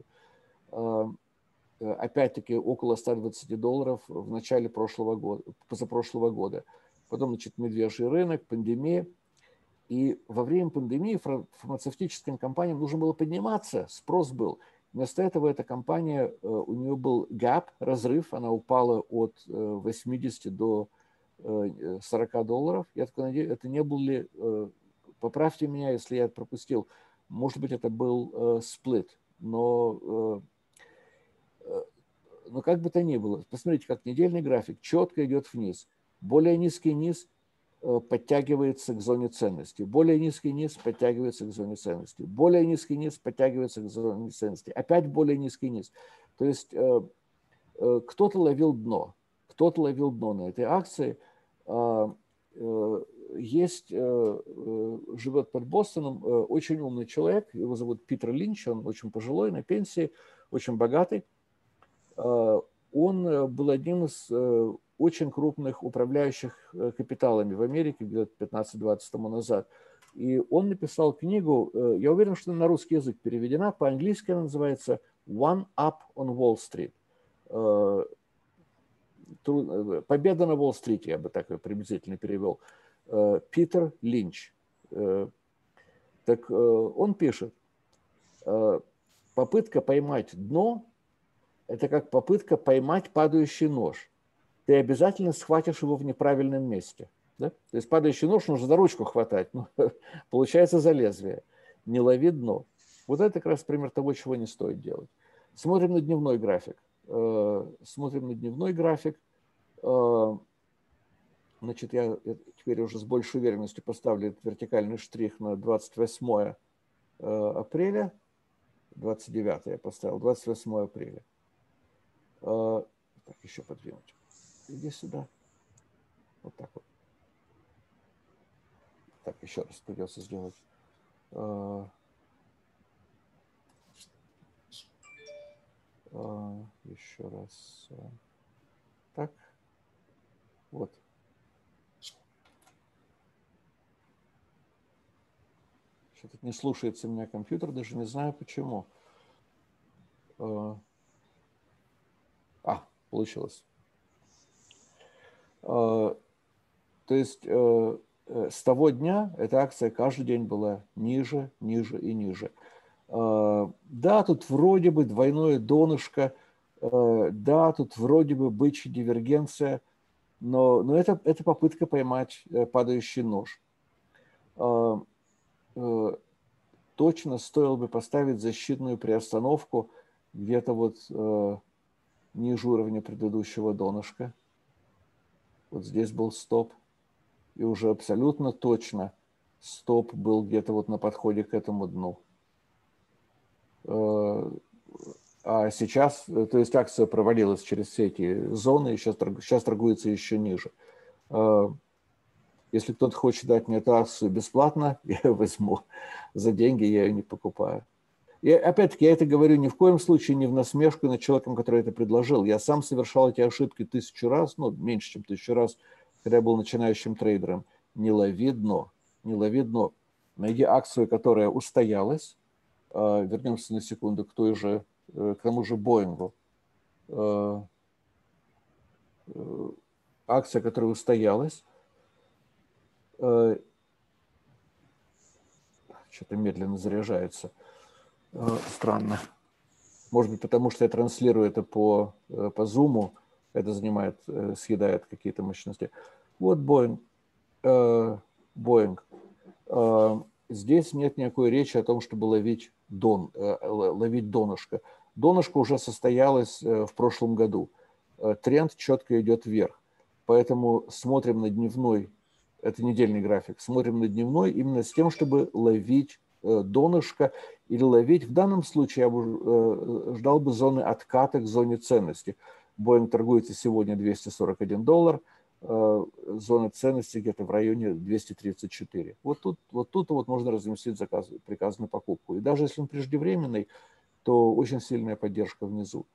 Опять-таки около ста двадцати долларов в начале прошлого года, позапрошлого года. Потом, значит, медвежий рынок, пандемия. И во время пандемии фармацевтическим компаниям нужно было подниматься, спрос был. Вместо этого эта компания, у нее был гэп, разрыв, она упала от восьмидесяти до сорока долларов. Я такой надеюсь, это не был ли, поправьте меня, если я пропустил, может быть, это был сплит, но, но как бы то ни было, посмотрите, как недельный график четко идет вниз. Более низкий низ подтягивается к зоне ценности. Более низкий низ подтягивается к зоне ценности. Более низкий низ подтягивается к зоне ценности. Опять более низкий низ. То есть кто-то ловил дно. Кто-то ловил дно на этой акции. Есть, живет под Бостоном очень умный человек. Его зовут Питер Линч. Он очень пожилой, на пенсии, очень богатый. Он был одним из очень крупных управляющих капиталами в Америке где-то пятнадцать-двадцать тому назад. И он написал книгу, я уверен, что на русский язык переведена, по-английски она называется «One Up on Wall Street». «Победа на Уолл-стрите», я бы так приблизительно перевел. Питер Линч. Так он пишет, попытка поймать дно – это как попытка поймать падающий нож. Ты обязательно схватишь его в неправильном месте. Да? То есть падающий нож нужно за ручку хватать, но получается за лезвие. Не лови дно. Вот это как раз пример того, чего не стоит делать. Смотрим на дневной график. Смотрим на дневной график. Значит, я теперь уже с большей уверенностью поставлю этот вертикальный штрих на двадцать восьмое апреля. двадцать девятое я поставил, двадцать восьмое апреля. Так, еще подвинуть. Иди сюда. Вот так вот. Так, еще раз придется сделать. Еще раз. Так. Вот. Что-то не слушается у меня компьютер, даже не знаю почему. А, получилось. То есть с того дня эта акция каждый день была ниже, ниже и ниже. Да, тут вроде бы двойное донышко, да, тут вроде бы бычья дивергенция, но, но это, это попытка поймать падающий нож. Точно стоило бы поставить защитную приостановку где-то вот э, ниже уровня предыдущего донышка. Вот здесь был стоп. И уже абсолютно точно стоп был где-то вот на подходе к этому дну. Э, а сейчас, то есть акция провалилась через все эти зоны, и сейчас, сейчас торгуется еще ниже. Э, Если кто-то хочет дать мне эту акцию бесплатно, я ее возьму. За деньги я ее не покупаю. И опять-таки, я это говорю ни в коем случае не в насмешку над человеком, который это предложил. Я сам совершал эти ошибки тысячу раз, ну, меньше, чем тысячу раз, когда я был начинающим трейдером. Не лови дно, не лови дно. Найди акцию, которая устоялась. Вернемся на секунду к той же, к тому же Боингу. Акция, которая устоялась. Что-то медленно заряжается. Странно. Может быть, потому что я транслирую это по, по Zoom, это занимает, съедает какие-то мощности. Вот Boeing. Boeing. Здесь нет никакой речи о том, чтобы ловить, дон, ловить донышко. Донышко уже состоялось в прошлом году. Тренд четко идет вверх. Поэтому смотрим на дневной, это недельный график, смотрим на дневной именно с тем, чтобы ловить донышко или ловить. В данном случае я бы ждал бы зоны отката к зоне ценности. Боинг торгуется сегодня двести сорок один доллар, зона ценности где-то в районе двести тридцать четыре. Вот тут вот, тут вот можно разместить заказ, приказ на покупку. И даже если он преждевременный, то очень сильная поддержка внизу.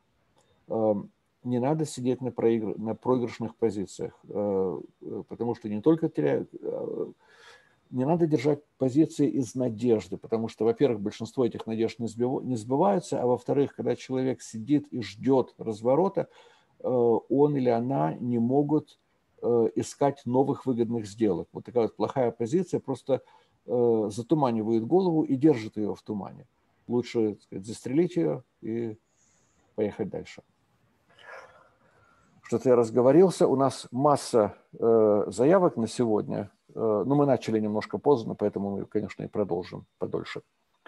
Не надо сидеть на, проигр... на проигрышных позициях, потому что не только теряют... Не надо держать позиции из надежды, потому что, во-первых, большинство этих надежд не сбываются, а во-вторых, когда человек сидит и ждет разворота, он или она не могут искать новых выгодных сделок. Вот такая вот плохая позиция просто затуманивает голову и держит ее в тумане. Лучше, так сказать, застрелить ее и поехать дальше. Что-то я разговорился. У нас масса э, заявок на сегодня. Э, ну, мы начали немножко поздно, поэтому мы, конечно, и продолжим подольше.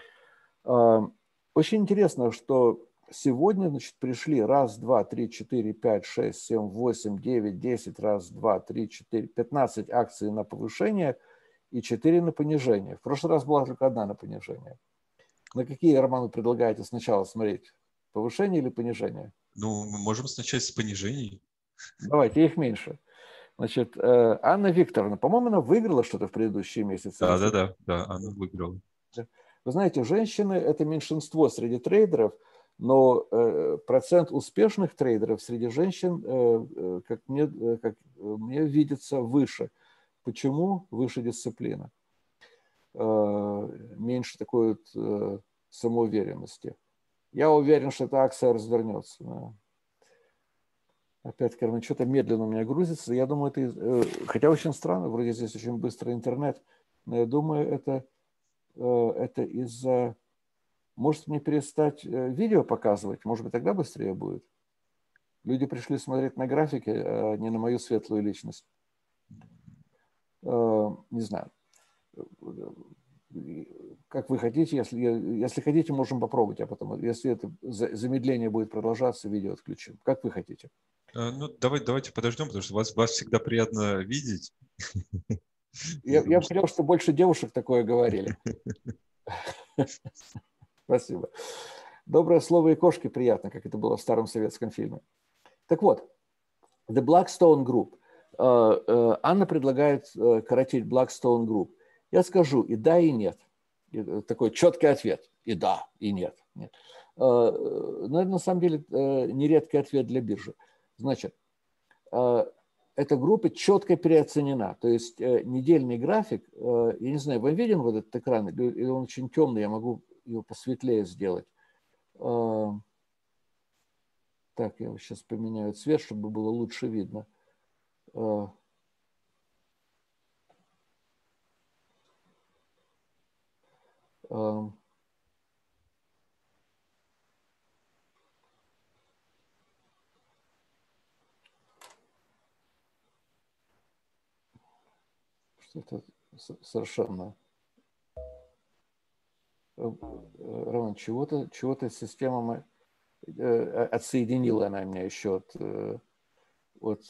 Э, очень интересно, что сегодня, значит, пришли раз, два, три, четыре, пять, шесть, семь, восемь, девять, десять, раз, два, три, четыре, пятнадцать акций на повышение и четыре на понижение. В прошлый раз была только одна на понижение. На какие, Роман, вы предлагаете сначала смотреть? Повышение или понижение? Ну, мы можем начать с понижений. Давайте, их меньше. Значит, Анна Викторовна, по-моему, она выиграла что-то в предыдущие месяцы. Да, да, да, да, она выиграла. Вы знаете, женщины – это меньшинство среди трейдеров, но процент успешных трейдеров среди женщин, как мне, как мне видится, выше. Почему? Выше дисциплина. Меньше такой вот самоуверенности. Я уверен, что эта акция развернется. Опять-таки, ну, что-то медленно у меня грузится. Я думаю, это... Хотя очень странно, вроде здесь очень быстрый интернет. Но я думаю, это, это из-за... Может мне перестать видео показывать? Может быть, тогда быстрее будет? Люди пришли смотреть на графики, а не на мою светлую личность. Не знаю. Как вы хотите. Если, если хотите, можем попробовать. А потом, если это замедление будет продолжаться, видео отключим. Как вы хотите. Ну, давай, давайте подождем, потому что вас, вас всегда приятно видеть. Я, я бы хотел, чтобы больше девушек такое говорили. Спасибо. Доброе слово и кошке приятно, как это было в старом советском фильме. Так вот, The Blackstone Group. Анна предлагает коротить Blackstone Group. Я скажу и да, и нет. Такой четкий ответ. И да, и нет. нет. Но это на самом деле нередкий ответ для биржи. Значит, эта группа четко переоценена. То есть недельный график, я не знаю, вы виден вот этот экран, или он очень темный, я могу его посветлее сделать. Так, я сейчас поменяю цвет, чтобы было лучше видно. Что-то совершенно... Роман, чего-то чего-то система отсоединила она меня еще от... от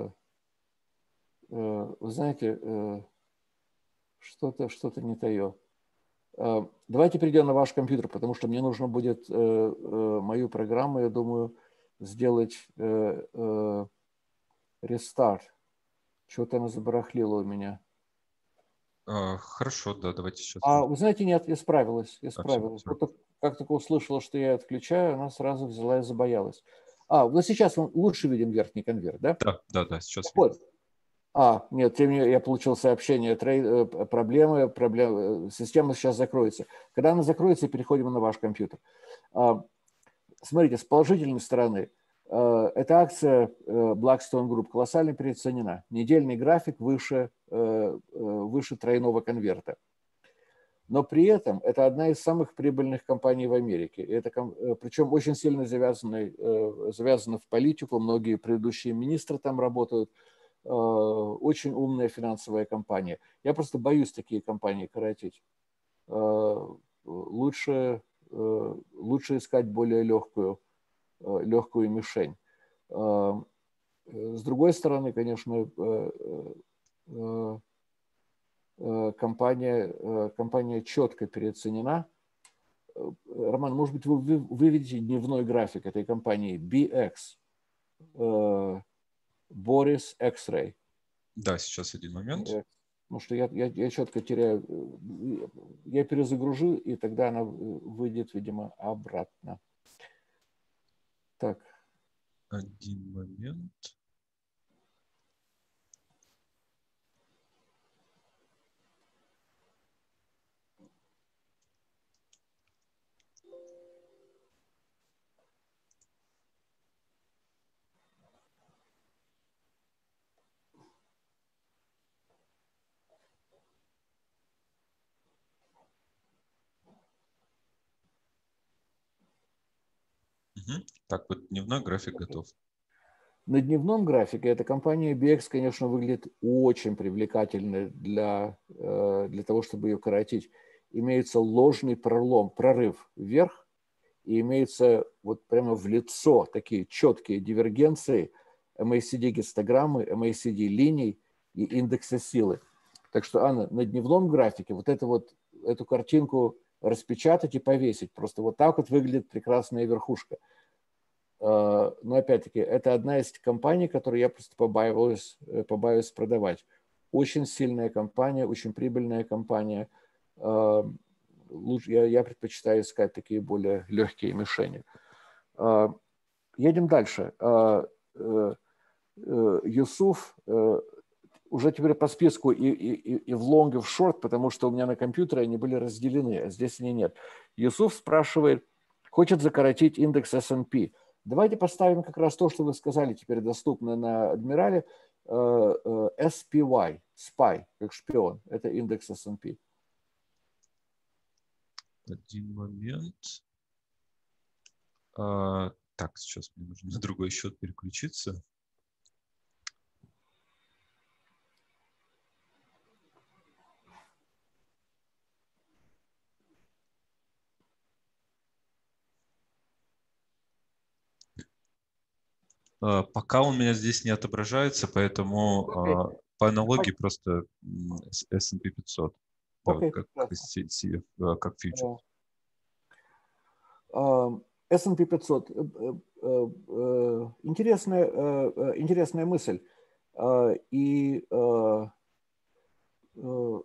вы знаете, что-то что-то не тое. Давайте перейдем на ваш компьютер, потому что мне нужно будет мою программу, я думаю, сделать рестарт. Что-то она забарахлила у меня. А, хорошо, да, давайте сейчас. А вы знаете, нет, я справилась. Я справилась. А, вот как только услышала, что я отключаю, она сразу взяла и забоялась. А, вот сейчас он лучше виден верхний конверт, да? Да, да, да, сейчас. Вот. А, нет, тем не менее, я получил сообщение, трей, проблемы, проблемы, система сейчас закроется. Когда она закроется, переходим на ваш компьютер. Смотрите, с положительной стороны, эта акция Blackstone Group колоссально переоценена. Недельный график выше, выше тройного конверта. Но при этом это одна из самых прибыльных компаний в Америке. Это, причем очень сильно завязана, завязана в политику. Многие предыдущие министры там работают. Очень умная финансовая компания. Я просто боюсь такие компании коротить. Лучше, лучше искать более легкую, легкую мишень. С другой стороны, конечно, компания, компания четко переоценена. Роман, может быть, вы выведете дневной график этой компании би экс, Boris X-Ray. Да, сейчас один момент. Потому что я, я, я четко теряю, я перезагружу, и тогда она выйдет, видимо, обратно. Так. Один момент. Угу. Так, вот дневной график готов. На дневном графике эта компания би экс, конечно, выглядит очень привлекательной для, для того, чтобы ее коротить. Имеется ложный пролом, прорыв вверх, и имеется вот прямо в лицо такие четкие дивергенции эм эй си ди-гистограммы, эм эй си ди-линий и индекса силы. Так что, Анна, на дневном графике вот, это вот эту картинку распечатать и повесить. Просто вот так вот выглядит прекрасная верхушка. Но опять-таки, это одна из компаний, которую я просто побаиваюсь, побаиваюсь продавать. Очень сильная компания, очень прибыльная компания. Лучше, я, я предпочитаю искать такие более легкие мишени. Едем дальше. Юсуф уже теперь по списку и, и, и в long, и в short, потому что у меня на компьютере они были разделены, а здесь они нет. Юсуф спрашивает, хочет закоротить индекс эс энд пи. Давайте поставим как раз то, что вы сказали, теперь доступно на Адмирале, эс пи уай, спай, как шпион. Это индекс эс энд пи. Один момент. А, так, сейчас мне нужно на другой счет переключиться. Пока он у меня здесь не отображается, поэтому okay. по аналогии okay. просто эс энд пи пятьсот, okay. да, как, как фьючер. эс энд пи пятьсот. Интересная, интересная мысль. И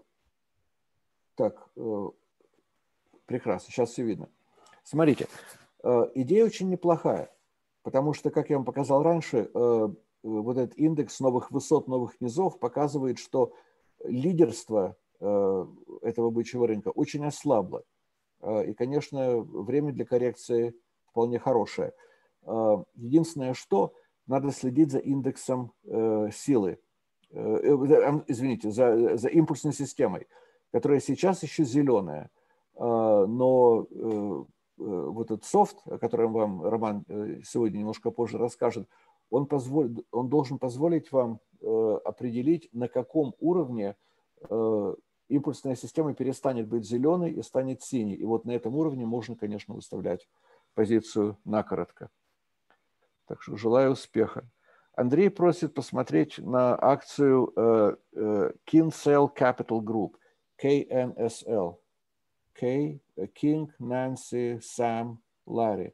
так, прекрасно, сейчас все видно. Смотрите, Идея очень неплохая, потому что, как я вам показал раньше, вот этот индекс новых высот, новых низов показывает, что лидерство этого бычьего рынка очень ослабло. И, конечно, время для коррекции вполне хорошее. Единственное, что надо следить за индексом силы, извините, за, за импульсной системой, которая сейчас еще зеленая, но вот этот софт, о котором вам Роман сегодня немножко позже расскажет, он, позволит, он должен позволить вам определить, на каком уровне импульсная система перестанет быть зеленой и станет синей. И вот на этом уровне можно, конечно, выставлять позицию накоротко. Так что желаю успеха. Андрей просит посмотреть на акцию uh, uh, Kinsale Capital Group, кей эн эс эл. K, King, Nancy, Sam, Larry.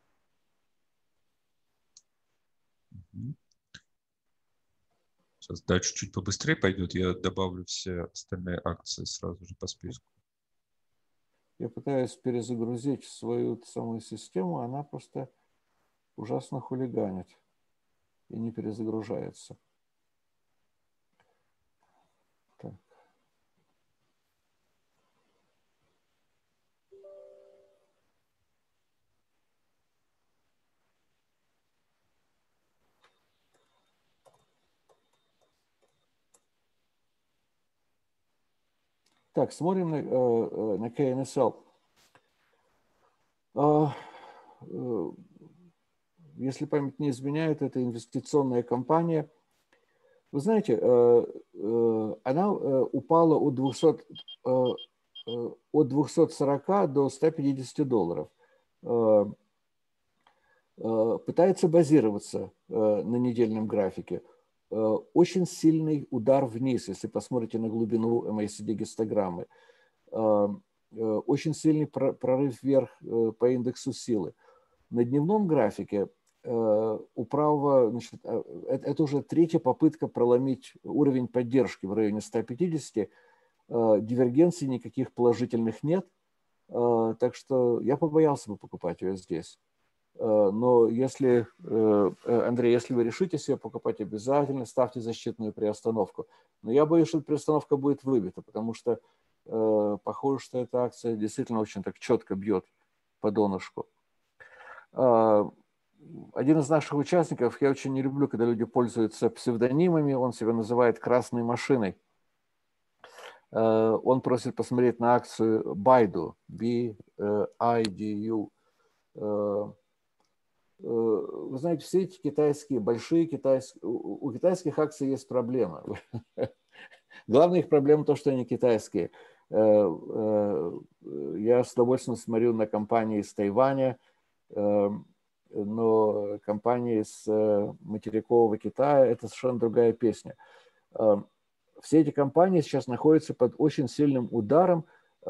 Сейчас дальше чуть побыстрее пойдет. Я добавлю все остальные акции сразу же по списку. Я пытаюсь перезагрузить свою самую систему, она просто ужасно хулиганит и не перезагружается. Так. Так, смотрим на, на кей эн эс эл. Если память не изменяет, это инвестиционная компания. Вы знаете, она упала от двухсот, от двухсот сорока до ста пятидесяти долларов. Пытается базироваться на недельном графике. Очень сильный удар вниз, если посмотрите на глубину эм эй си ди-гистограммы. Очень сильный прорыв вверх по индексу силы. На дневном графике у правого, значит, это уже третья попытка проломить уровень поддержки в районе ста пятидесяти. Дивергенций никаких положительных нет, так что я побоялся бы покупать ее здесь. Но если, Андрей, если вы решите себе покупать, обязательно ставьте защитную приостановку. Но я боюсь, что приостановка будет выбита, потому что похоже, что эта акция действительно очень так четко бьет по донышку. Один из наших участников, я очень не люблю, когда люди пользуются псевдонимами, он себя называет «красной машиной». Он просит посмотреть на акцию Baidu, би ай ди ю. Вы знаете, все эти китайские, большие китайские, у китайских акций есть проблема. Главная их проблема то, что они китайские. Я с удовольствием смотрю на компании из Тайваня, но компании из материкового Китая – это совершенно другая песня. Все эти компании сейчас находятся под очень сильным ударом.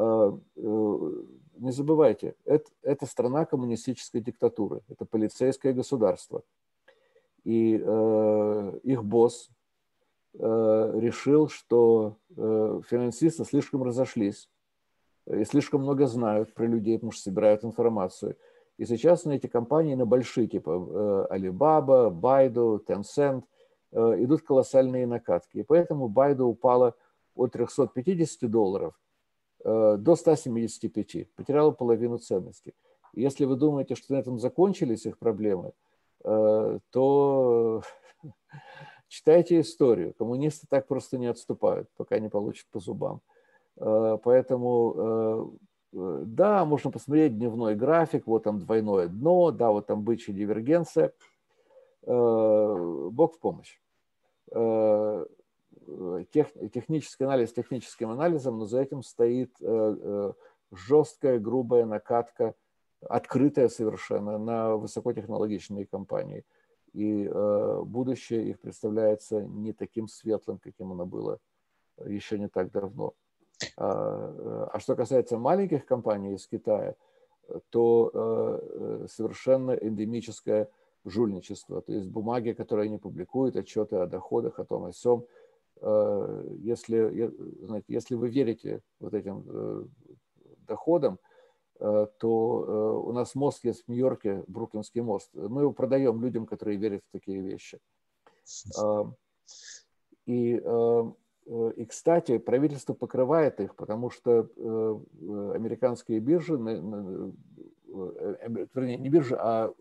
Не забывайте, это, это страна коммунистической диктатуры, это полицейское государство. И э, их босс э, решил, что э, финансисты слишком разошлись и слишком много знают про людей, потому что собирают информацию. И сейчас на эти компании, на большие, типа э, Alibaba, Baidu, Tencent, э, идут колоссальные накатки. И поэтому Baidu упала от трёхсот пятидесяти долларов до ста семидесяти пяти, потеряла половину ценности. И если вы думаете, что на этом закончились их проблемы, то читайте историю. Коммунисты так просто не отступают, пока не получат по зубам. Поэтому, да, можно посмотреть дневной график, вот там двойное дно, да, вот там бычья дивергенция. Бог в помощь. Тех, технический анализ техническим анализом, но за этим стоит э, э, жесткая, грубая накатка, открытая совершенно на высокотехнологичные компании. И э, будущее их представляется не таким светлым, каким оно было еще не так давно. А, а что касается маленьких компаний из Китая, то э, совершенно эндемическое жульничество. То есть бумаги, которые они публикуют, отчеты о доходах, о том, о сём. Если, знаете, если вы верите вот этим доходам, то у нас мост есть в Нью-Йорке, Бруклинский мост. Мы его продаем людям, которые верят в такие вещи. И, и, кстати, правительство покрывает их, потому что американские биржи, вернее, не биржи, а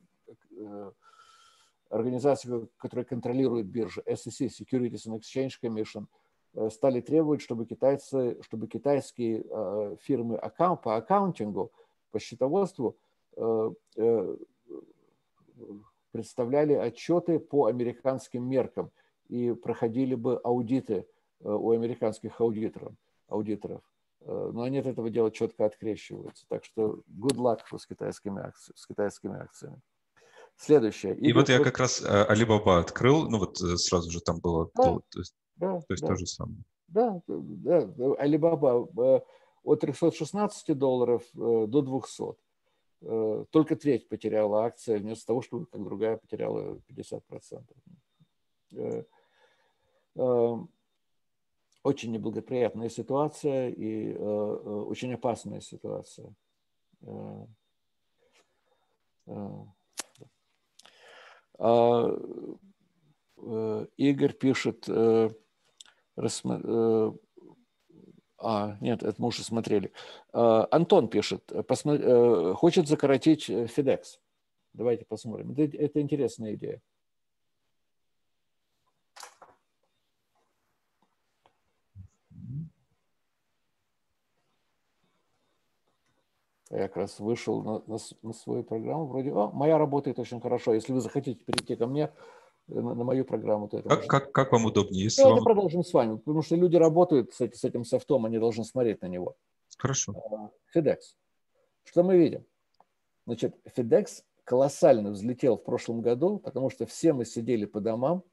организация, которая контролирует биржи, эс и си, Securities and Exchange Commission, стали требовать, чтобы китайцы, чтобы китайские фирмы по аккаунтингу, по счетоводству представляли отчеты по американским меркам и проходили бы аудиты у американских аудиторов. аудиторов. Но они от этого дела четко открещиваются. Так что good luck с китайскими, акци... с китайскими акциями. Следующее. И Игорь, вот я как раз Alibaba открыл, ну вот сразу же там было, да, то, то есть, да, то, есть да. то же самое. Да, да, Alibaba от трехсот шестнадцати долларов до двухсот. Только треть потеряла акция, вместо того, чтобы как другая потеряла пятьдесят процентов. Очень неблагоприятная ситуация и очень опасная ситуация. Игорь пишет, а, нет, это мы уже смотрели. Антон пишет, посмотри, хочет закоротить FedEx. Давайте посмотрим. Это, это интересная идея. Я как раз вышел на, на, на свою программу. Вроде, о, моя работает очень хорошо. Если вы захотите перейти ко мне, на, на мою программу, то это как, можно... как, как вам удобнее? Если Давайте вам... продолжим с вами, потому что люди работают с, с этим софтом, они должны смотреть на него. Хорошо. FedEx. Что мы видим? Значит, FedEx колоссально взлетел в прошлом году, потому что все мы сидели по домам,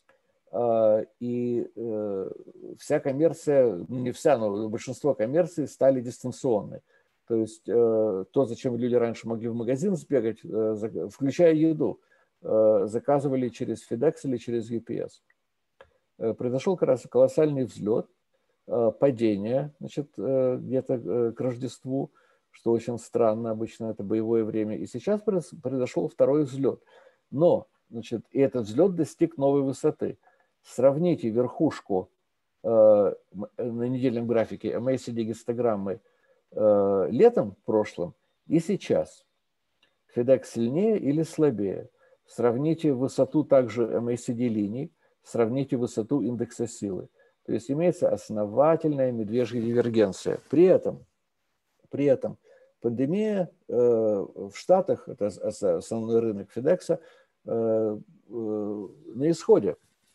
и вся коммерция, не вся, но большинство коммерции стали дистанционной. То есть то, зачем люди раньше могли в магазин сбегать, включая еду, заказывали через FedEx или через ю пи эс. Произошел колоссальный взлет, падение, значит, где-то к Рождеству, что очень странно, обычно это боевое время. И сейчас произошел второй взлет. Но, значит, и этот взлет достиг новой высоты. Сравните верхушку э, на недельном графике эм эй си ди-гистограммы э, летом прошлым и сейчас. FedEx сильнее или слабее? Сравните высоту также эм эй си ди-линий, сравните высоту индекса силы. То есть имеется основательная медвежья дивергенция. При этом, при этом пандемия э, в Штатах, это основной рынок FedEx, э, э, на исходе.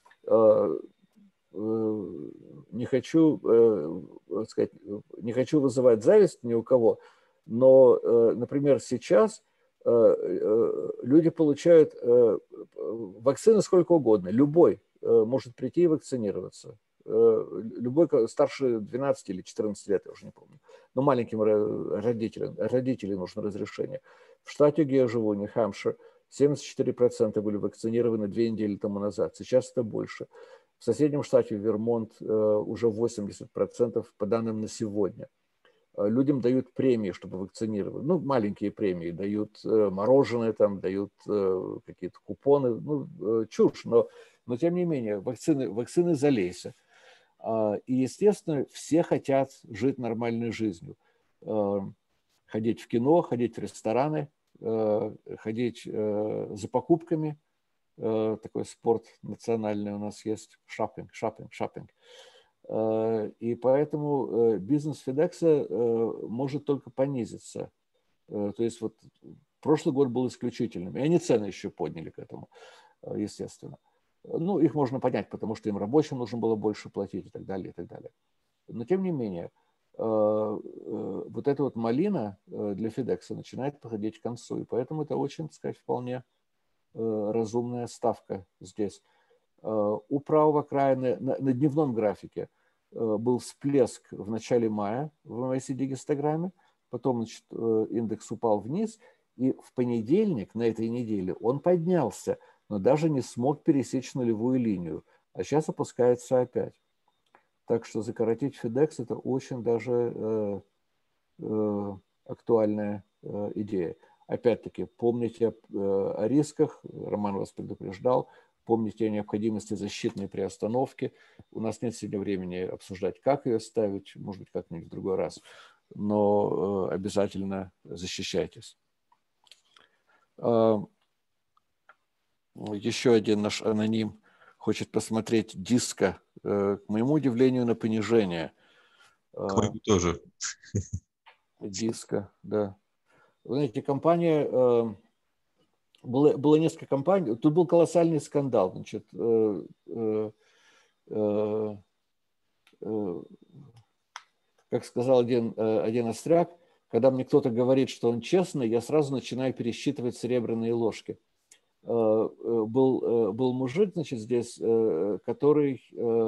Не хочу, э, сказать, не хочу вызывать зависть ни у кого, но, э, например, сейчас э, люди получают э, вакцины сколько угодно. Любой э, может прийти и вакцинироваться. Э, любой старше двенадцати или четырнадцати лет, я уже не помню. Но маленьким родителям, родителям нужно разрешение. В штате, где я живу, Нью-Хэмпшир, семьдесят четыре процента были вакцинированы две недели тому назад. Сейчас это больше. В соседнем штате Вермонт уже восемьдесят процентов по данным на сегодня. Людям дают премии, чтобы вакцинировать. Ну, маленькие премии. Дают мороженое, там, дают какие-то купоны. Ну, чушь, но, но тем не менее, вакцины, вакцины залейся. И, естественно, все хотят жить нормальной жизнью. Ходить в кино, ходить в рестораны, ходить за покупками. Такой спорт национальный у нас есть, шопинг, шопинг, шопинг. И поэтому бизнес FedEx может только понизиться. То есть вот прошлый год был исключительным, и они цены еще подняли к этому, естественно. Ну, их можно понять, потому что им рабочим нужно было больше платить и так далее, и так далее. Но тем не менее, вот эта вот малина для FedEx начинает подходить к концу, и поэтому это очень, так сказать, вполне разумная ставка здесь. У правого края на, на, на дневном графике был всплеск в начале мая в эм эй си ди-гистограмме, потом, значит, индекс упал вниз, и в понедельник на этой неделе он поднялся, но даже не смог пересечь нулевую линию, а сейчас опускается опять. Так что закоротить FedEx это очень даже э, э, актуальная идея. Опять-таки, помните о, о рисках, Роман вас предупреждал, помните о необходимости защитной приостановки. У нас нет сегодня времени обсуждать, как ее ставить, может быть, как-нибудь в другой раз, но обязательно защищайтесь. Еще один наш аноним хочет посмотреть диско, к моему удивлению, на понижение. К моему тоже. Диско, да. Вы знаете, компания, было, было несколько компаний, тут был колоссальный скандал, значит, как сказал один, один остряк, когда мне кто-то говорит, что он честный, я сразу начинаю пересчитывать серебряные ложки. Был, был мужик, значит, здесь, который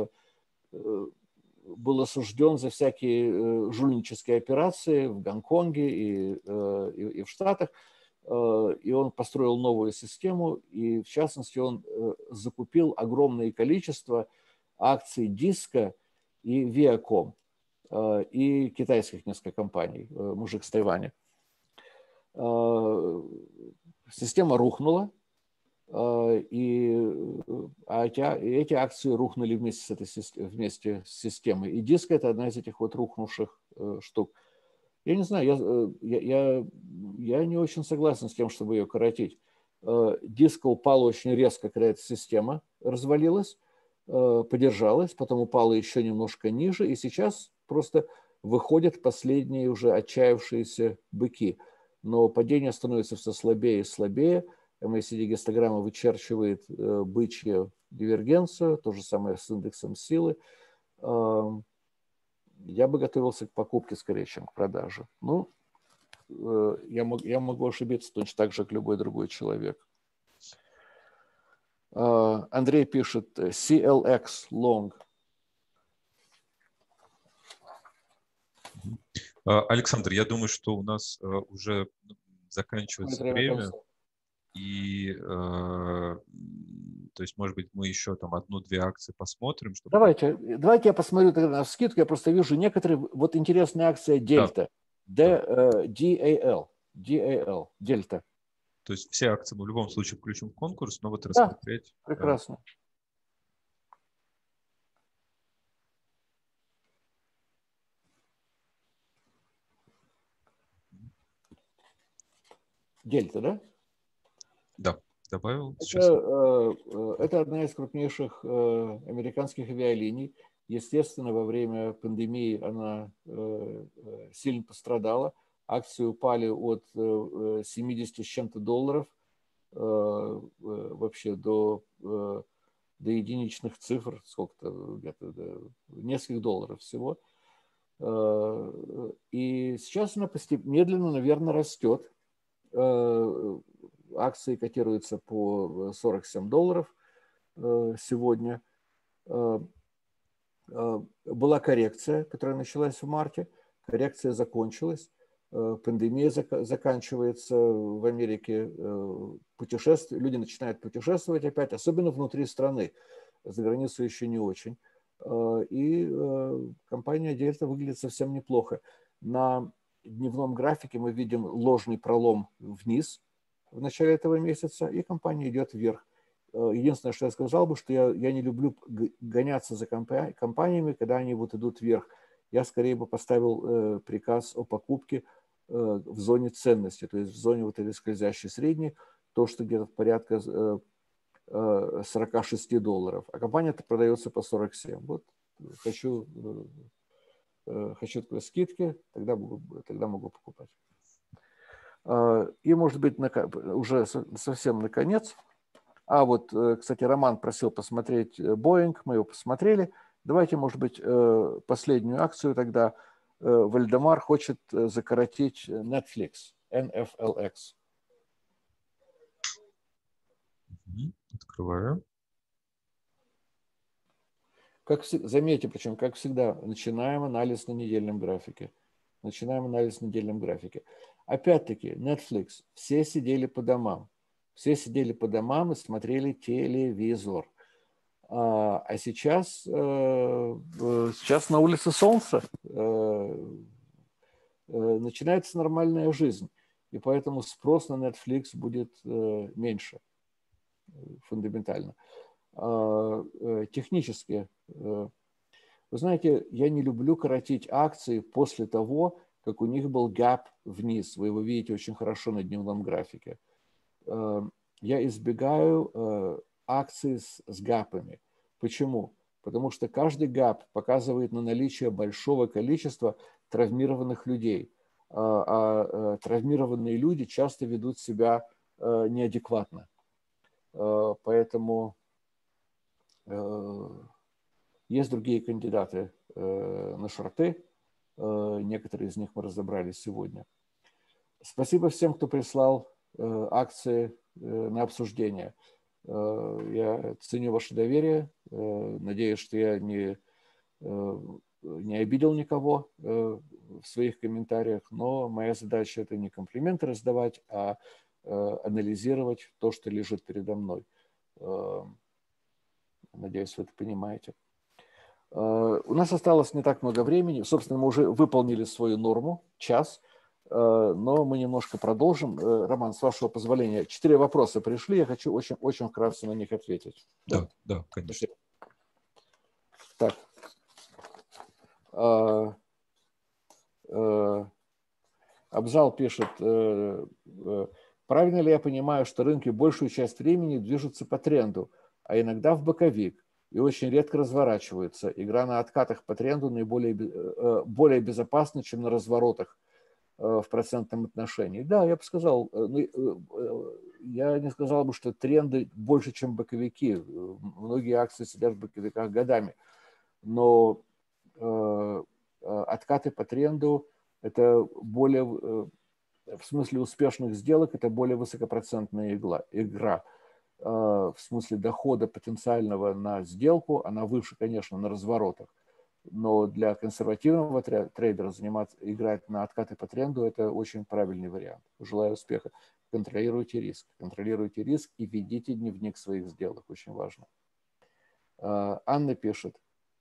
был осужден за всякие жульнические операции в Гонконге и, и, и в Штатах, и он построил новую систему, и в частности он закупил огромное количество акций Диско и Viacom, и китайских несколько компаний, мужик с Тайваня. Система рухнула, и эти акции рухнули вместе с, этой, вместе с системой. И Диско – это одна из этих вот рухнувших штук. Я не знаю, я, я, я не очень согласен с тем, чтобы ее коротить. Диско упала очень резко, когда эта система развалилась, подержалась, потом упала еще немножко ниже, и сейчас просто выходят последние уже отчаявшиеся быки. Но падение становится все слабее и слабее. эм эй си ди-гистограмма вычерчивает бычью дивергенцию, то же самое с индексом силы. Я бы готовился к покупке скорее, чем к продаже. Ну, я, мог, я могу ошибиться точно так же, как любой другой человек. Андрей пишет си эл экс long. Александр, я думаю, что у нас уже заканчивается время. И, то есть, может быть, мы еще там одну-две акции посмотрим. Чтобы... Давайте, давайте я посмотрю тогда на скидку. Я просто вижу некоторые, вот интересная акция Дельта. Да. ди эй эл. ди эй эл. Дельта. То есть все акции мы в любом случае включим в конкурс, но вот да, рассмотреть... Прекрасно. Дельта, да? Да, добавил. Это, это одна из крупнейших американских авиалиний. Естественно, во время пандемии она сильно пострадала. Акции упали от семидесяти с чем-то долларов вообще до, до единичных цифр, сколько-то, где-то нескольких долларов всего. И сейчас она постепенно, медленно, наверное, растет. Акции котируются по сорок семь долларов сегодня. Была коррекция, которая началась в марте. Коррекция закончилась. Пандемия заканчивается в Америке. Путешествия, люди начинают путешествовать опять, особенно внутри страны. За границу еще не очень. И компания Дельта выглядит совсем неплохо. На дневном графике мы видим ложный пролом вниз в начале этого месяца, и компания идет вверх. Единственное, что я сказал бы, что я, я не люблю гоняться за компаниями, когда они вот идут вверх. Я скорее бы поставил э, приказ о покупке э, в зоне ценности, то есть в зоне вот этой скользящей средней, то, что где-то порядка э, э, сорок шесть долларов. А компания-то продается по сорок семь. Вот хочу, э, хочу такой скидки, тогда могу, тогда могу покупать. И, может быть, уже совсем наконец. А вот, кстати, Роман просил посмотреть Boeing, мы его посмотрели. Давайте, может быть, последнюю акцию тогда. Вальдемар хочет закоротить Netflix, эн эф эл икс. Открываю. Как, заметьте, причем, как всегда, начинаем анализ на недельном графике. Начинаем анализ на недельном графике. Опять-таки, Netflix. Все сидели по домам. Все сидели по домам и смотрели телевизор. А, а сейчас, сейчас на улице солнце. начинается нормальная жизнь. И поэтому спрос на Netflix будет меньше фундаментально. Технически, вы знаете, я не люблю коротить акции после того, как у них был гэп вниз. Вы его видите очень хорошо на дневном графике. Я избегаю акций с, с гэпами. Почему? Потому что каждый гэп показывает на наличие большого количества травмированных людей. А, а травмированные люди часто ведут себя неадекватно. Поэтому есть другие кандидаты на шорты. Некоторые из них мы разобрали сегодня. Спасибо всем, кто прислал акции на обсуждение. Я ценю ваше доверие. Надеюсь, что я не, не обидел никого в своих комментариях, но моя задача – это не комплименты раздавать, а анализировать то, что лежит передо мной. Надеюсь, вы это понимаете. У нас осталось не так много времени. Собственно, мы уже выполнили свою норму, час, но мы немножко продолжим. Роман, с вашего позволения, четыре вопроса пришли, я хочу очень, очень вкратце на них ответить. Да, да, конечно. Так. Абзал пишет, правильно ли я понимаю, что рынки большую часть времени движутся по тренду, а иногда в боковик, и очень редко разворачиваются. Игра на откатах по тренду наиболее более безопасна, чем на разворотах в процентном отношении. Да, я бы сказал, я не сказал бы, что тренды больше, чем боковики. Многие акции сидят в боковиках годами. Но откаты по тренду – это более, в смысле успешных сделок, это более высокопроцентная игла, игра. В смысле дохода потенциального на сделку, она выше, конечно, на разворотах. Но для консервативного трейдера заниматься, играть на откаты по тренду – это очень правильный вариант. Желаю успеха. Контролируйте риск. Контролируйте риск и ведите дневник своих сделок. Очень важно. Анна пишет,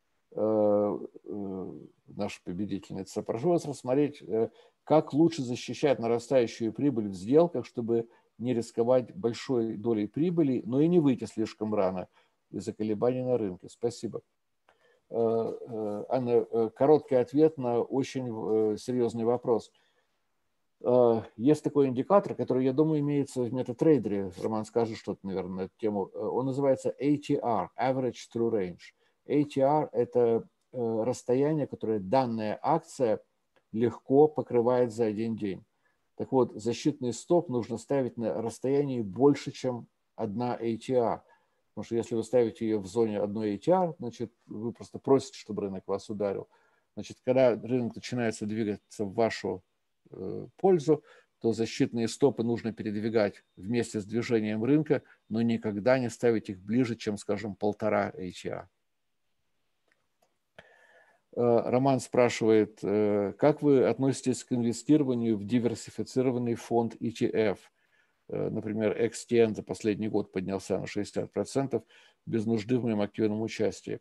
наша победительница, прошу вас рассмотреть, как лучше защищать нарастающую прибыль в сделках, чтобы не рисковать большой долей прибыли, но и не выйти слишком рано из-за колебаний на рынке. Спасибо. Анна, короткий ответ на очень серьезный вопрос. Есть такой индикатор, который, я думаю, имеется в MetaTrader. Роман скажет что-то, наверное, на эту тему. Он называется эй ти ар, Average True Range. эй ти ар – это расстояние, которое данная акция легко покрывает за один день. Так вот, защитный стоп нужно ставить на расстоянии больше, чем одна эй ти ар. Потому что если вы ставите ее в зоне одной эй ти ар, значит, вы просто просите, чтобы рынок вас ударил. Значит, когда рынок начинается двигаться в вашу э, пользу, то защитные стопы нужно передвигать вместе с движением рынка, но никогда не ставить их ближе, чем, скажем, полтора эй ти ар. Роман спрашивает, как вы относитесь к инвестированию в диверсифицированный фонд и ти эф? Например, икс ти эн за последний год поднялся на шестьдесят процентов без нужды в моем активном участии.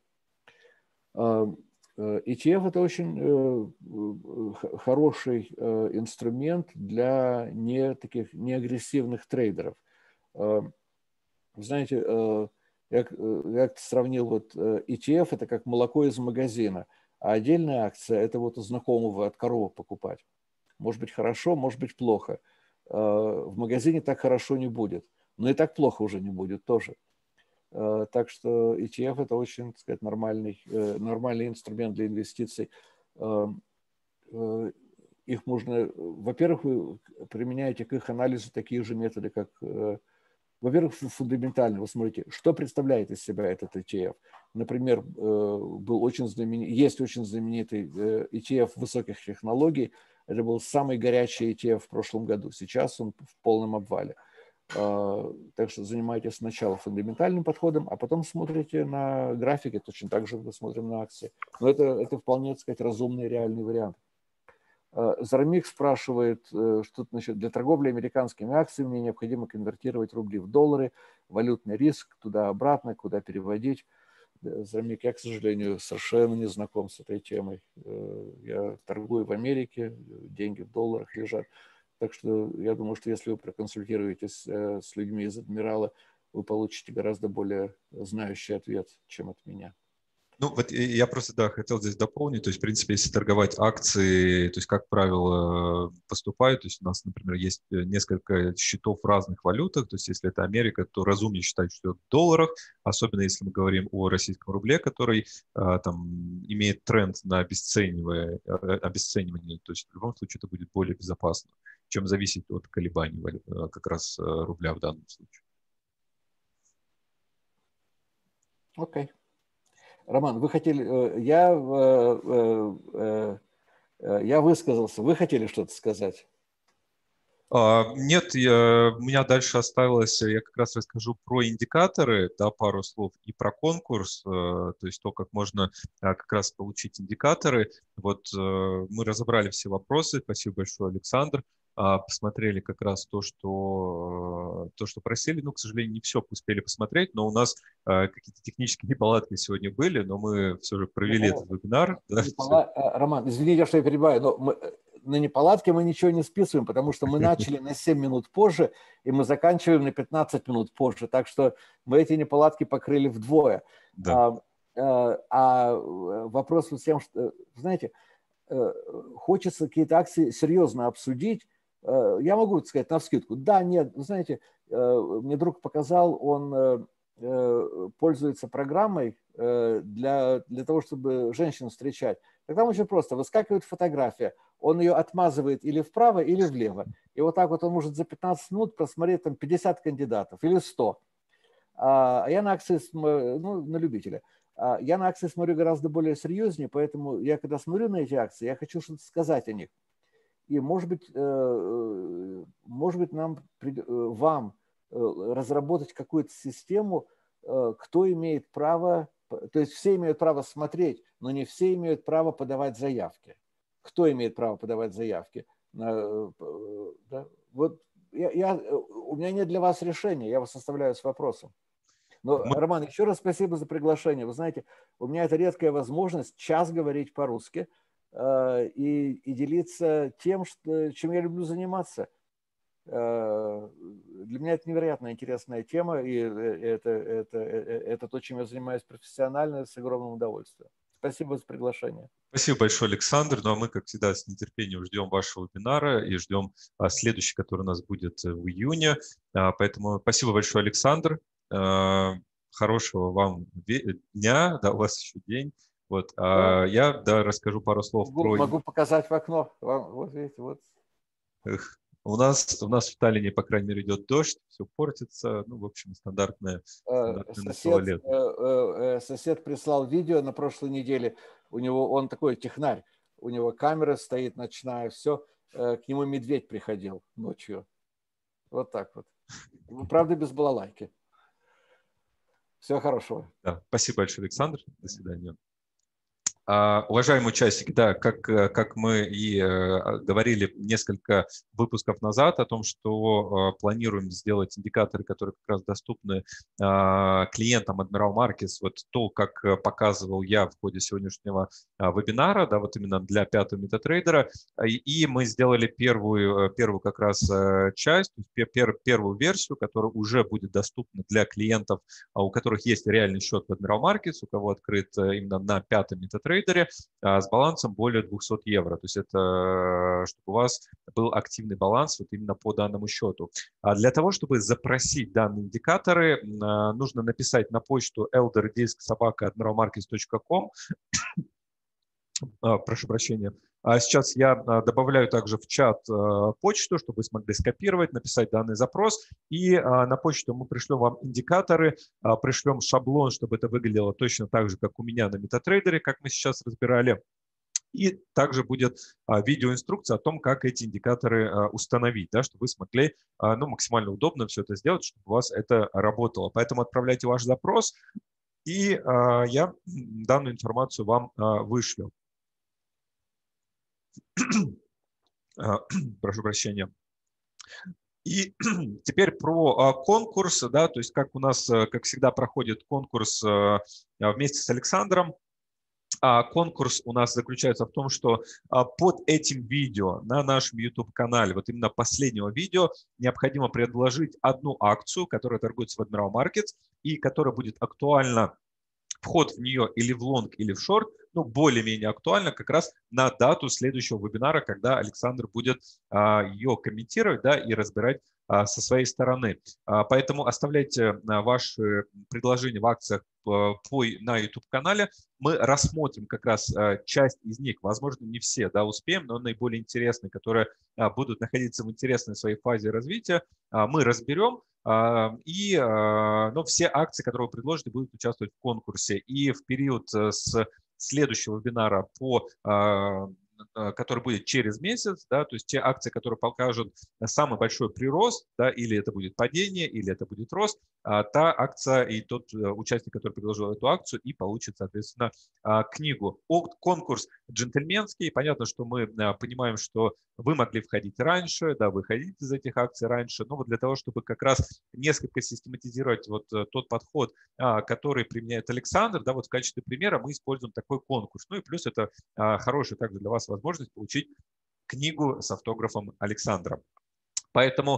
и ти эф – это очень хороший инструмент для не таких неагрессивных трейдеров. Вы знаете, я, я сравнил вот и ти эф – это как молоко из магазина. А отдельная акция – это вот у знакомого от коровы покупать. Может быть хорошо, может быть плохо. В магазине так хорошо не будет. Но и так плохо уже не будет тоже. Так что и ти эф – это очень, так сказать, нормальный, нормальный инструмент для инвестиций. Их можно… Во-первых, вы применяете к их анализу такие же методы, как… Во-первых, фундаментально вы смотрите, что представляет из себя этот и ти эф. Например, был очень знаменит, есть очень знаменитый и ти эф высоких технологий. Это был самый горячий и ти эф в прошлом году. Сейчас он в полном обвале. Так что занимайтесь сначала фундаментальным подходом, а потом смотрите на графики. Точно так же мы смотрим на акции. Но это, это вполне, так сказать, разумный реальный вариант. Зарамик спрашивает, что значит, для торговли американскими акциями мне необходимо конвертировать рубли в доллары, валютный риск, туда-обратно, куда переводить. Замик, я, к сожалению, совершенно не знаком с этой темой. Я торгую в Америке, деньги в долларах лежат. Так что я думаю, что если вы проконсультируетесь с людьми из Адмирала, вы получите гораздо более знающий ответ, чем от меня. Ну, вот я просто, да, хотел здесь дополнить, то есть, в принципе, если торговать акции, то есть, как правило, поступают, то есть, у нас, например, есть несколько счетов в разных валютах, то есть, если это Америка, то разумнее считать счет в долларах, особенно если мы говорим о российском рубле, который там имеет тренд на обесценивание, обесценивание, то есть, в любом случае, это будет более безопасно, чем зависеть от колебаний как раз рубля в данном случае. Окей. Okay. Роман, вы хотели, я, я высказался, вы хотели что-то сказать? Нет, я, у меня дальше осталось, я как раз расскажу про индикаторы, да, пару слов, и про конкурс, то есть то, как можно как раз получить индикаторы. Вот мы разобрали все вопросы, спасибо большое, Александр. Посмотрели как раз то, что, то, что просили. Ну, к сожалению, не все успели посмотреть, но у нас какие-то технические неполадки сегодня были, но мы все же провели ну, этот вебинар. Да, Непола... Роман, извините, что я перебиваю, но мы... на неполадки мы ничего не списываем, потому что мы начали на семь минут позже, и мы заканчиваем на пятнадцать минут позже. Так что мы эти неполадки покрыли вдвое. Да. А, а, а вопрос в том, что, знаете, хочется какие-то акции серьезно обсудить. Я могу сказать навскидку, да, нет, знаете, мне друг показал, он пользуется программой для, для того, чтобы женщин встречать. Тогда очень просто, выскакивает фотография, он ее отмазывает или вправо, или влево. И вот так вот он может за пятнадцать минут просмотреть там пятьдесят кандидатов или сто. А я на акции, ну, на любителя. Я на акции смотрю гораздо более серьезнее, поэтому я, когда смотрю на эти акции, я хочу что-то сказать о них. И, может быть, может быть нам, вам разработать какую-то систему, кто имеет право, то есть все имеют право смотреть, но не все имеют право подавать заявки. Кто имеет право подавать заявки? Да? Вот я, я, у меня нет для вас решения, я вас оставляю с вопросом. Но, Мы... Роман, еще раз спасибо за приглашение. Вы знаете, у меня это редкая возможность час говорить по-русски э, и, и делиться тем, что, чем я люблю заниматься. Э, для меня это невероятно интересная тема, и это, это, это то, чем я занимаюсь профессионально, с огромным удовольствием. Спасибо за приглашение. Спасибо большое, Александр. Ну а мы, как всегда, с нетерпением ждем вашего вебинара и ждем а, следующий, который у нас будет в июне. А, поэтому спасибо большое, Александр. А, хорошего вам дня, да, у вас еще день. Вот, а, да. Я да, расскажу пару слов могу, про... Могу показать в окно. Вот видите, вот. Эх, у нас, у нас в Таллине, по крайней мере, идет дождь, все портится. Ну, в общем, стандартное, стандартное начало лета. Сосед прислал видео на прошлой неделе. У него, он такой технарь. У него камера стоит ночная, все. К нему медведь приходил ночью. Вот так вот. Правда, без балалайки. Всего хорошего. Да, спасибо большое, Александр. До свидания. Уважаемые участники, да, как, как мы и говорили несколько выпусков назад о том, что планируем сделать индикаторы, которые как раз доступны клиентам Admiral Markets, вот то, как показывал я в ходе сегодняшнего вебинара, да, вот именно для пятого метатрейдера, и мы сделали первую, первую как раз часть, пер, первую версию, которая уже будет доступна для клиентов, у которых есть реальный счет в Admiral Markets, у кого открыт именно на пятом метатрейдере, с балансом более двухсот евро. То есть это чтобы у вас был активный баланс вот именно по данному счету. А для того, чтобы запросить данные индикаторы, нужно написать на почту elderdisk собака admiral markets точка com. Прошу прощения. А сейчас я добавляю также в чат почту, чтобы вы смогли скопировать, написать данный запрос. И на почту мы пришлем вам индикаторы, пришлем шаблон, чтобы это выглядело точно так же, как у меня на MetaTrader, как мы сейчас разбирали. И также будет видеоинструкция о том, как эти индикаторы установить, да, чтобы вы смогли ну, максимально удобно все это сделать, чтобы у вас это работало. Поэтому отправляйте ваш запрос, и я данную информацию вам вышлю. Прошу прощения. И теперь про конкурс, да, то есть как у нас, как всегда, проходит конкурс вместе с Александром. Конкурс у нас заключается в том, что под этим видео на нашем YouTube-канале, вот именно последнего видео, необходимо предложить одну акцию, которая торгуется в Admiral Markets и которая будет актуальна, вход в нее или в лонг, или в шорт, ну, более-менее актуально как раз на дату следующего вебинара, когда Александр будет ее комментировать, да, и разбирать со своей стороны. Поэтому оставляйте ваши предложения в акциях по, на YouTube-канале. Мы рассмотрим как раз часть из них, возможно, не все, да, успеем, но наиболее интересные, которые будут находиться в интересной своей фазе развития, мы разберем. И ну, все акции, которые вы предложите, будут участвовать в конкурсе. И в период с следующего вебинара, по, который будет через месяц, да, то есть те акции, которые покажут самый большой прирост, да, или это будет падение, или это будет рост, та акция и тот участник, который предложил эту акцию, и получит, соответственно, книгу. Конкурс джентльменский. Понятно, что мы понимаем, что вы могли входить раньше, да, выходить из этих акций раньше, но вот для того, чтобы как раз несколько систематизировать вот тот подход, который применяет Александр, да, вот в качестве примера мы используем такой конкурс. Ну и плюс это хорошая также для вас возможность получить книгу с автографом Александра. Поэтому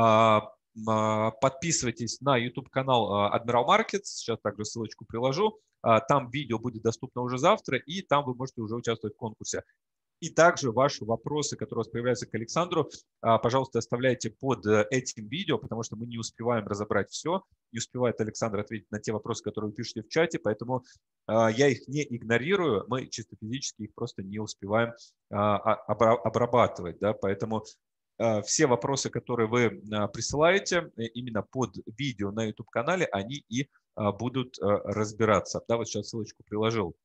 подписывайтесь на YouTube-канал Admiral Markets, сейчас также ссылочку приложу, там видео будет доступно уже завтра, и там вы можете уже участвовать в конкурсе. И также ваши вопросы, которые у вас появляются к Александру, пожалуйста, оставляйте под этим видео, потому что мы не успеваем разобрать все, не успевает Александр ответить на те вопросы, которые вы пишете в чате, поэтому я их не игнорирую, мы чисто физически их просто не успеваем обрабатывать, да, поэтому все вопросы, которые вы присылаете именно под видео на YouTube-канале, они и будут разбираться. Да, вот сейчас ссылочку приложил.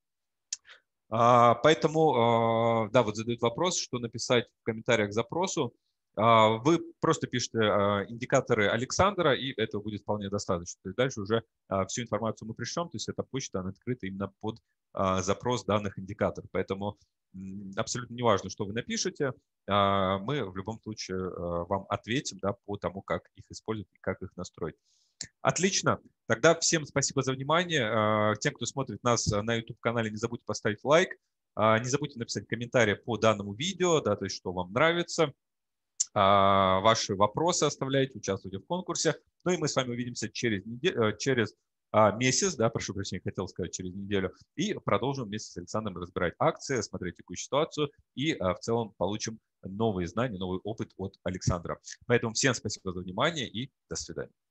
Поэтому, да, вот задают вопрос, что написать в комментариях к запросу. Вы просто пишете индикаторы Александра, и этого будет вполне достаточно. То есть дальше уже всю информацию мы пришлем, то есть эта почта, она открыта именно под запрос данных индикаторов. Поэтому абсолютно не важно, что вы напишете, мы в любом случае вам ответим, да, по тому, как их использовать и как их настроить. Отлично. Тогда всем спасибо за внимание. Тем, кто смотрит нас на YouTube-канале, не забудьте поставить лайк. Не забудьте написать комментарий по данному видео, да, то есть что вам нравится. Ваши вопросы оставляйте, участвуйте в конкурсе. Ну и мы с вами увидимся через, неделю, через месяц, да, прошу прощения, хотел сказать через неделю, и продолжим вместе с Александром разбирать акции, смотреть текущую ситуацию и в целом получим новые знания, новый опыт от Александра. Поэтому всем спасибо за внимание и до свидания.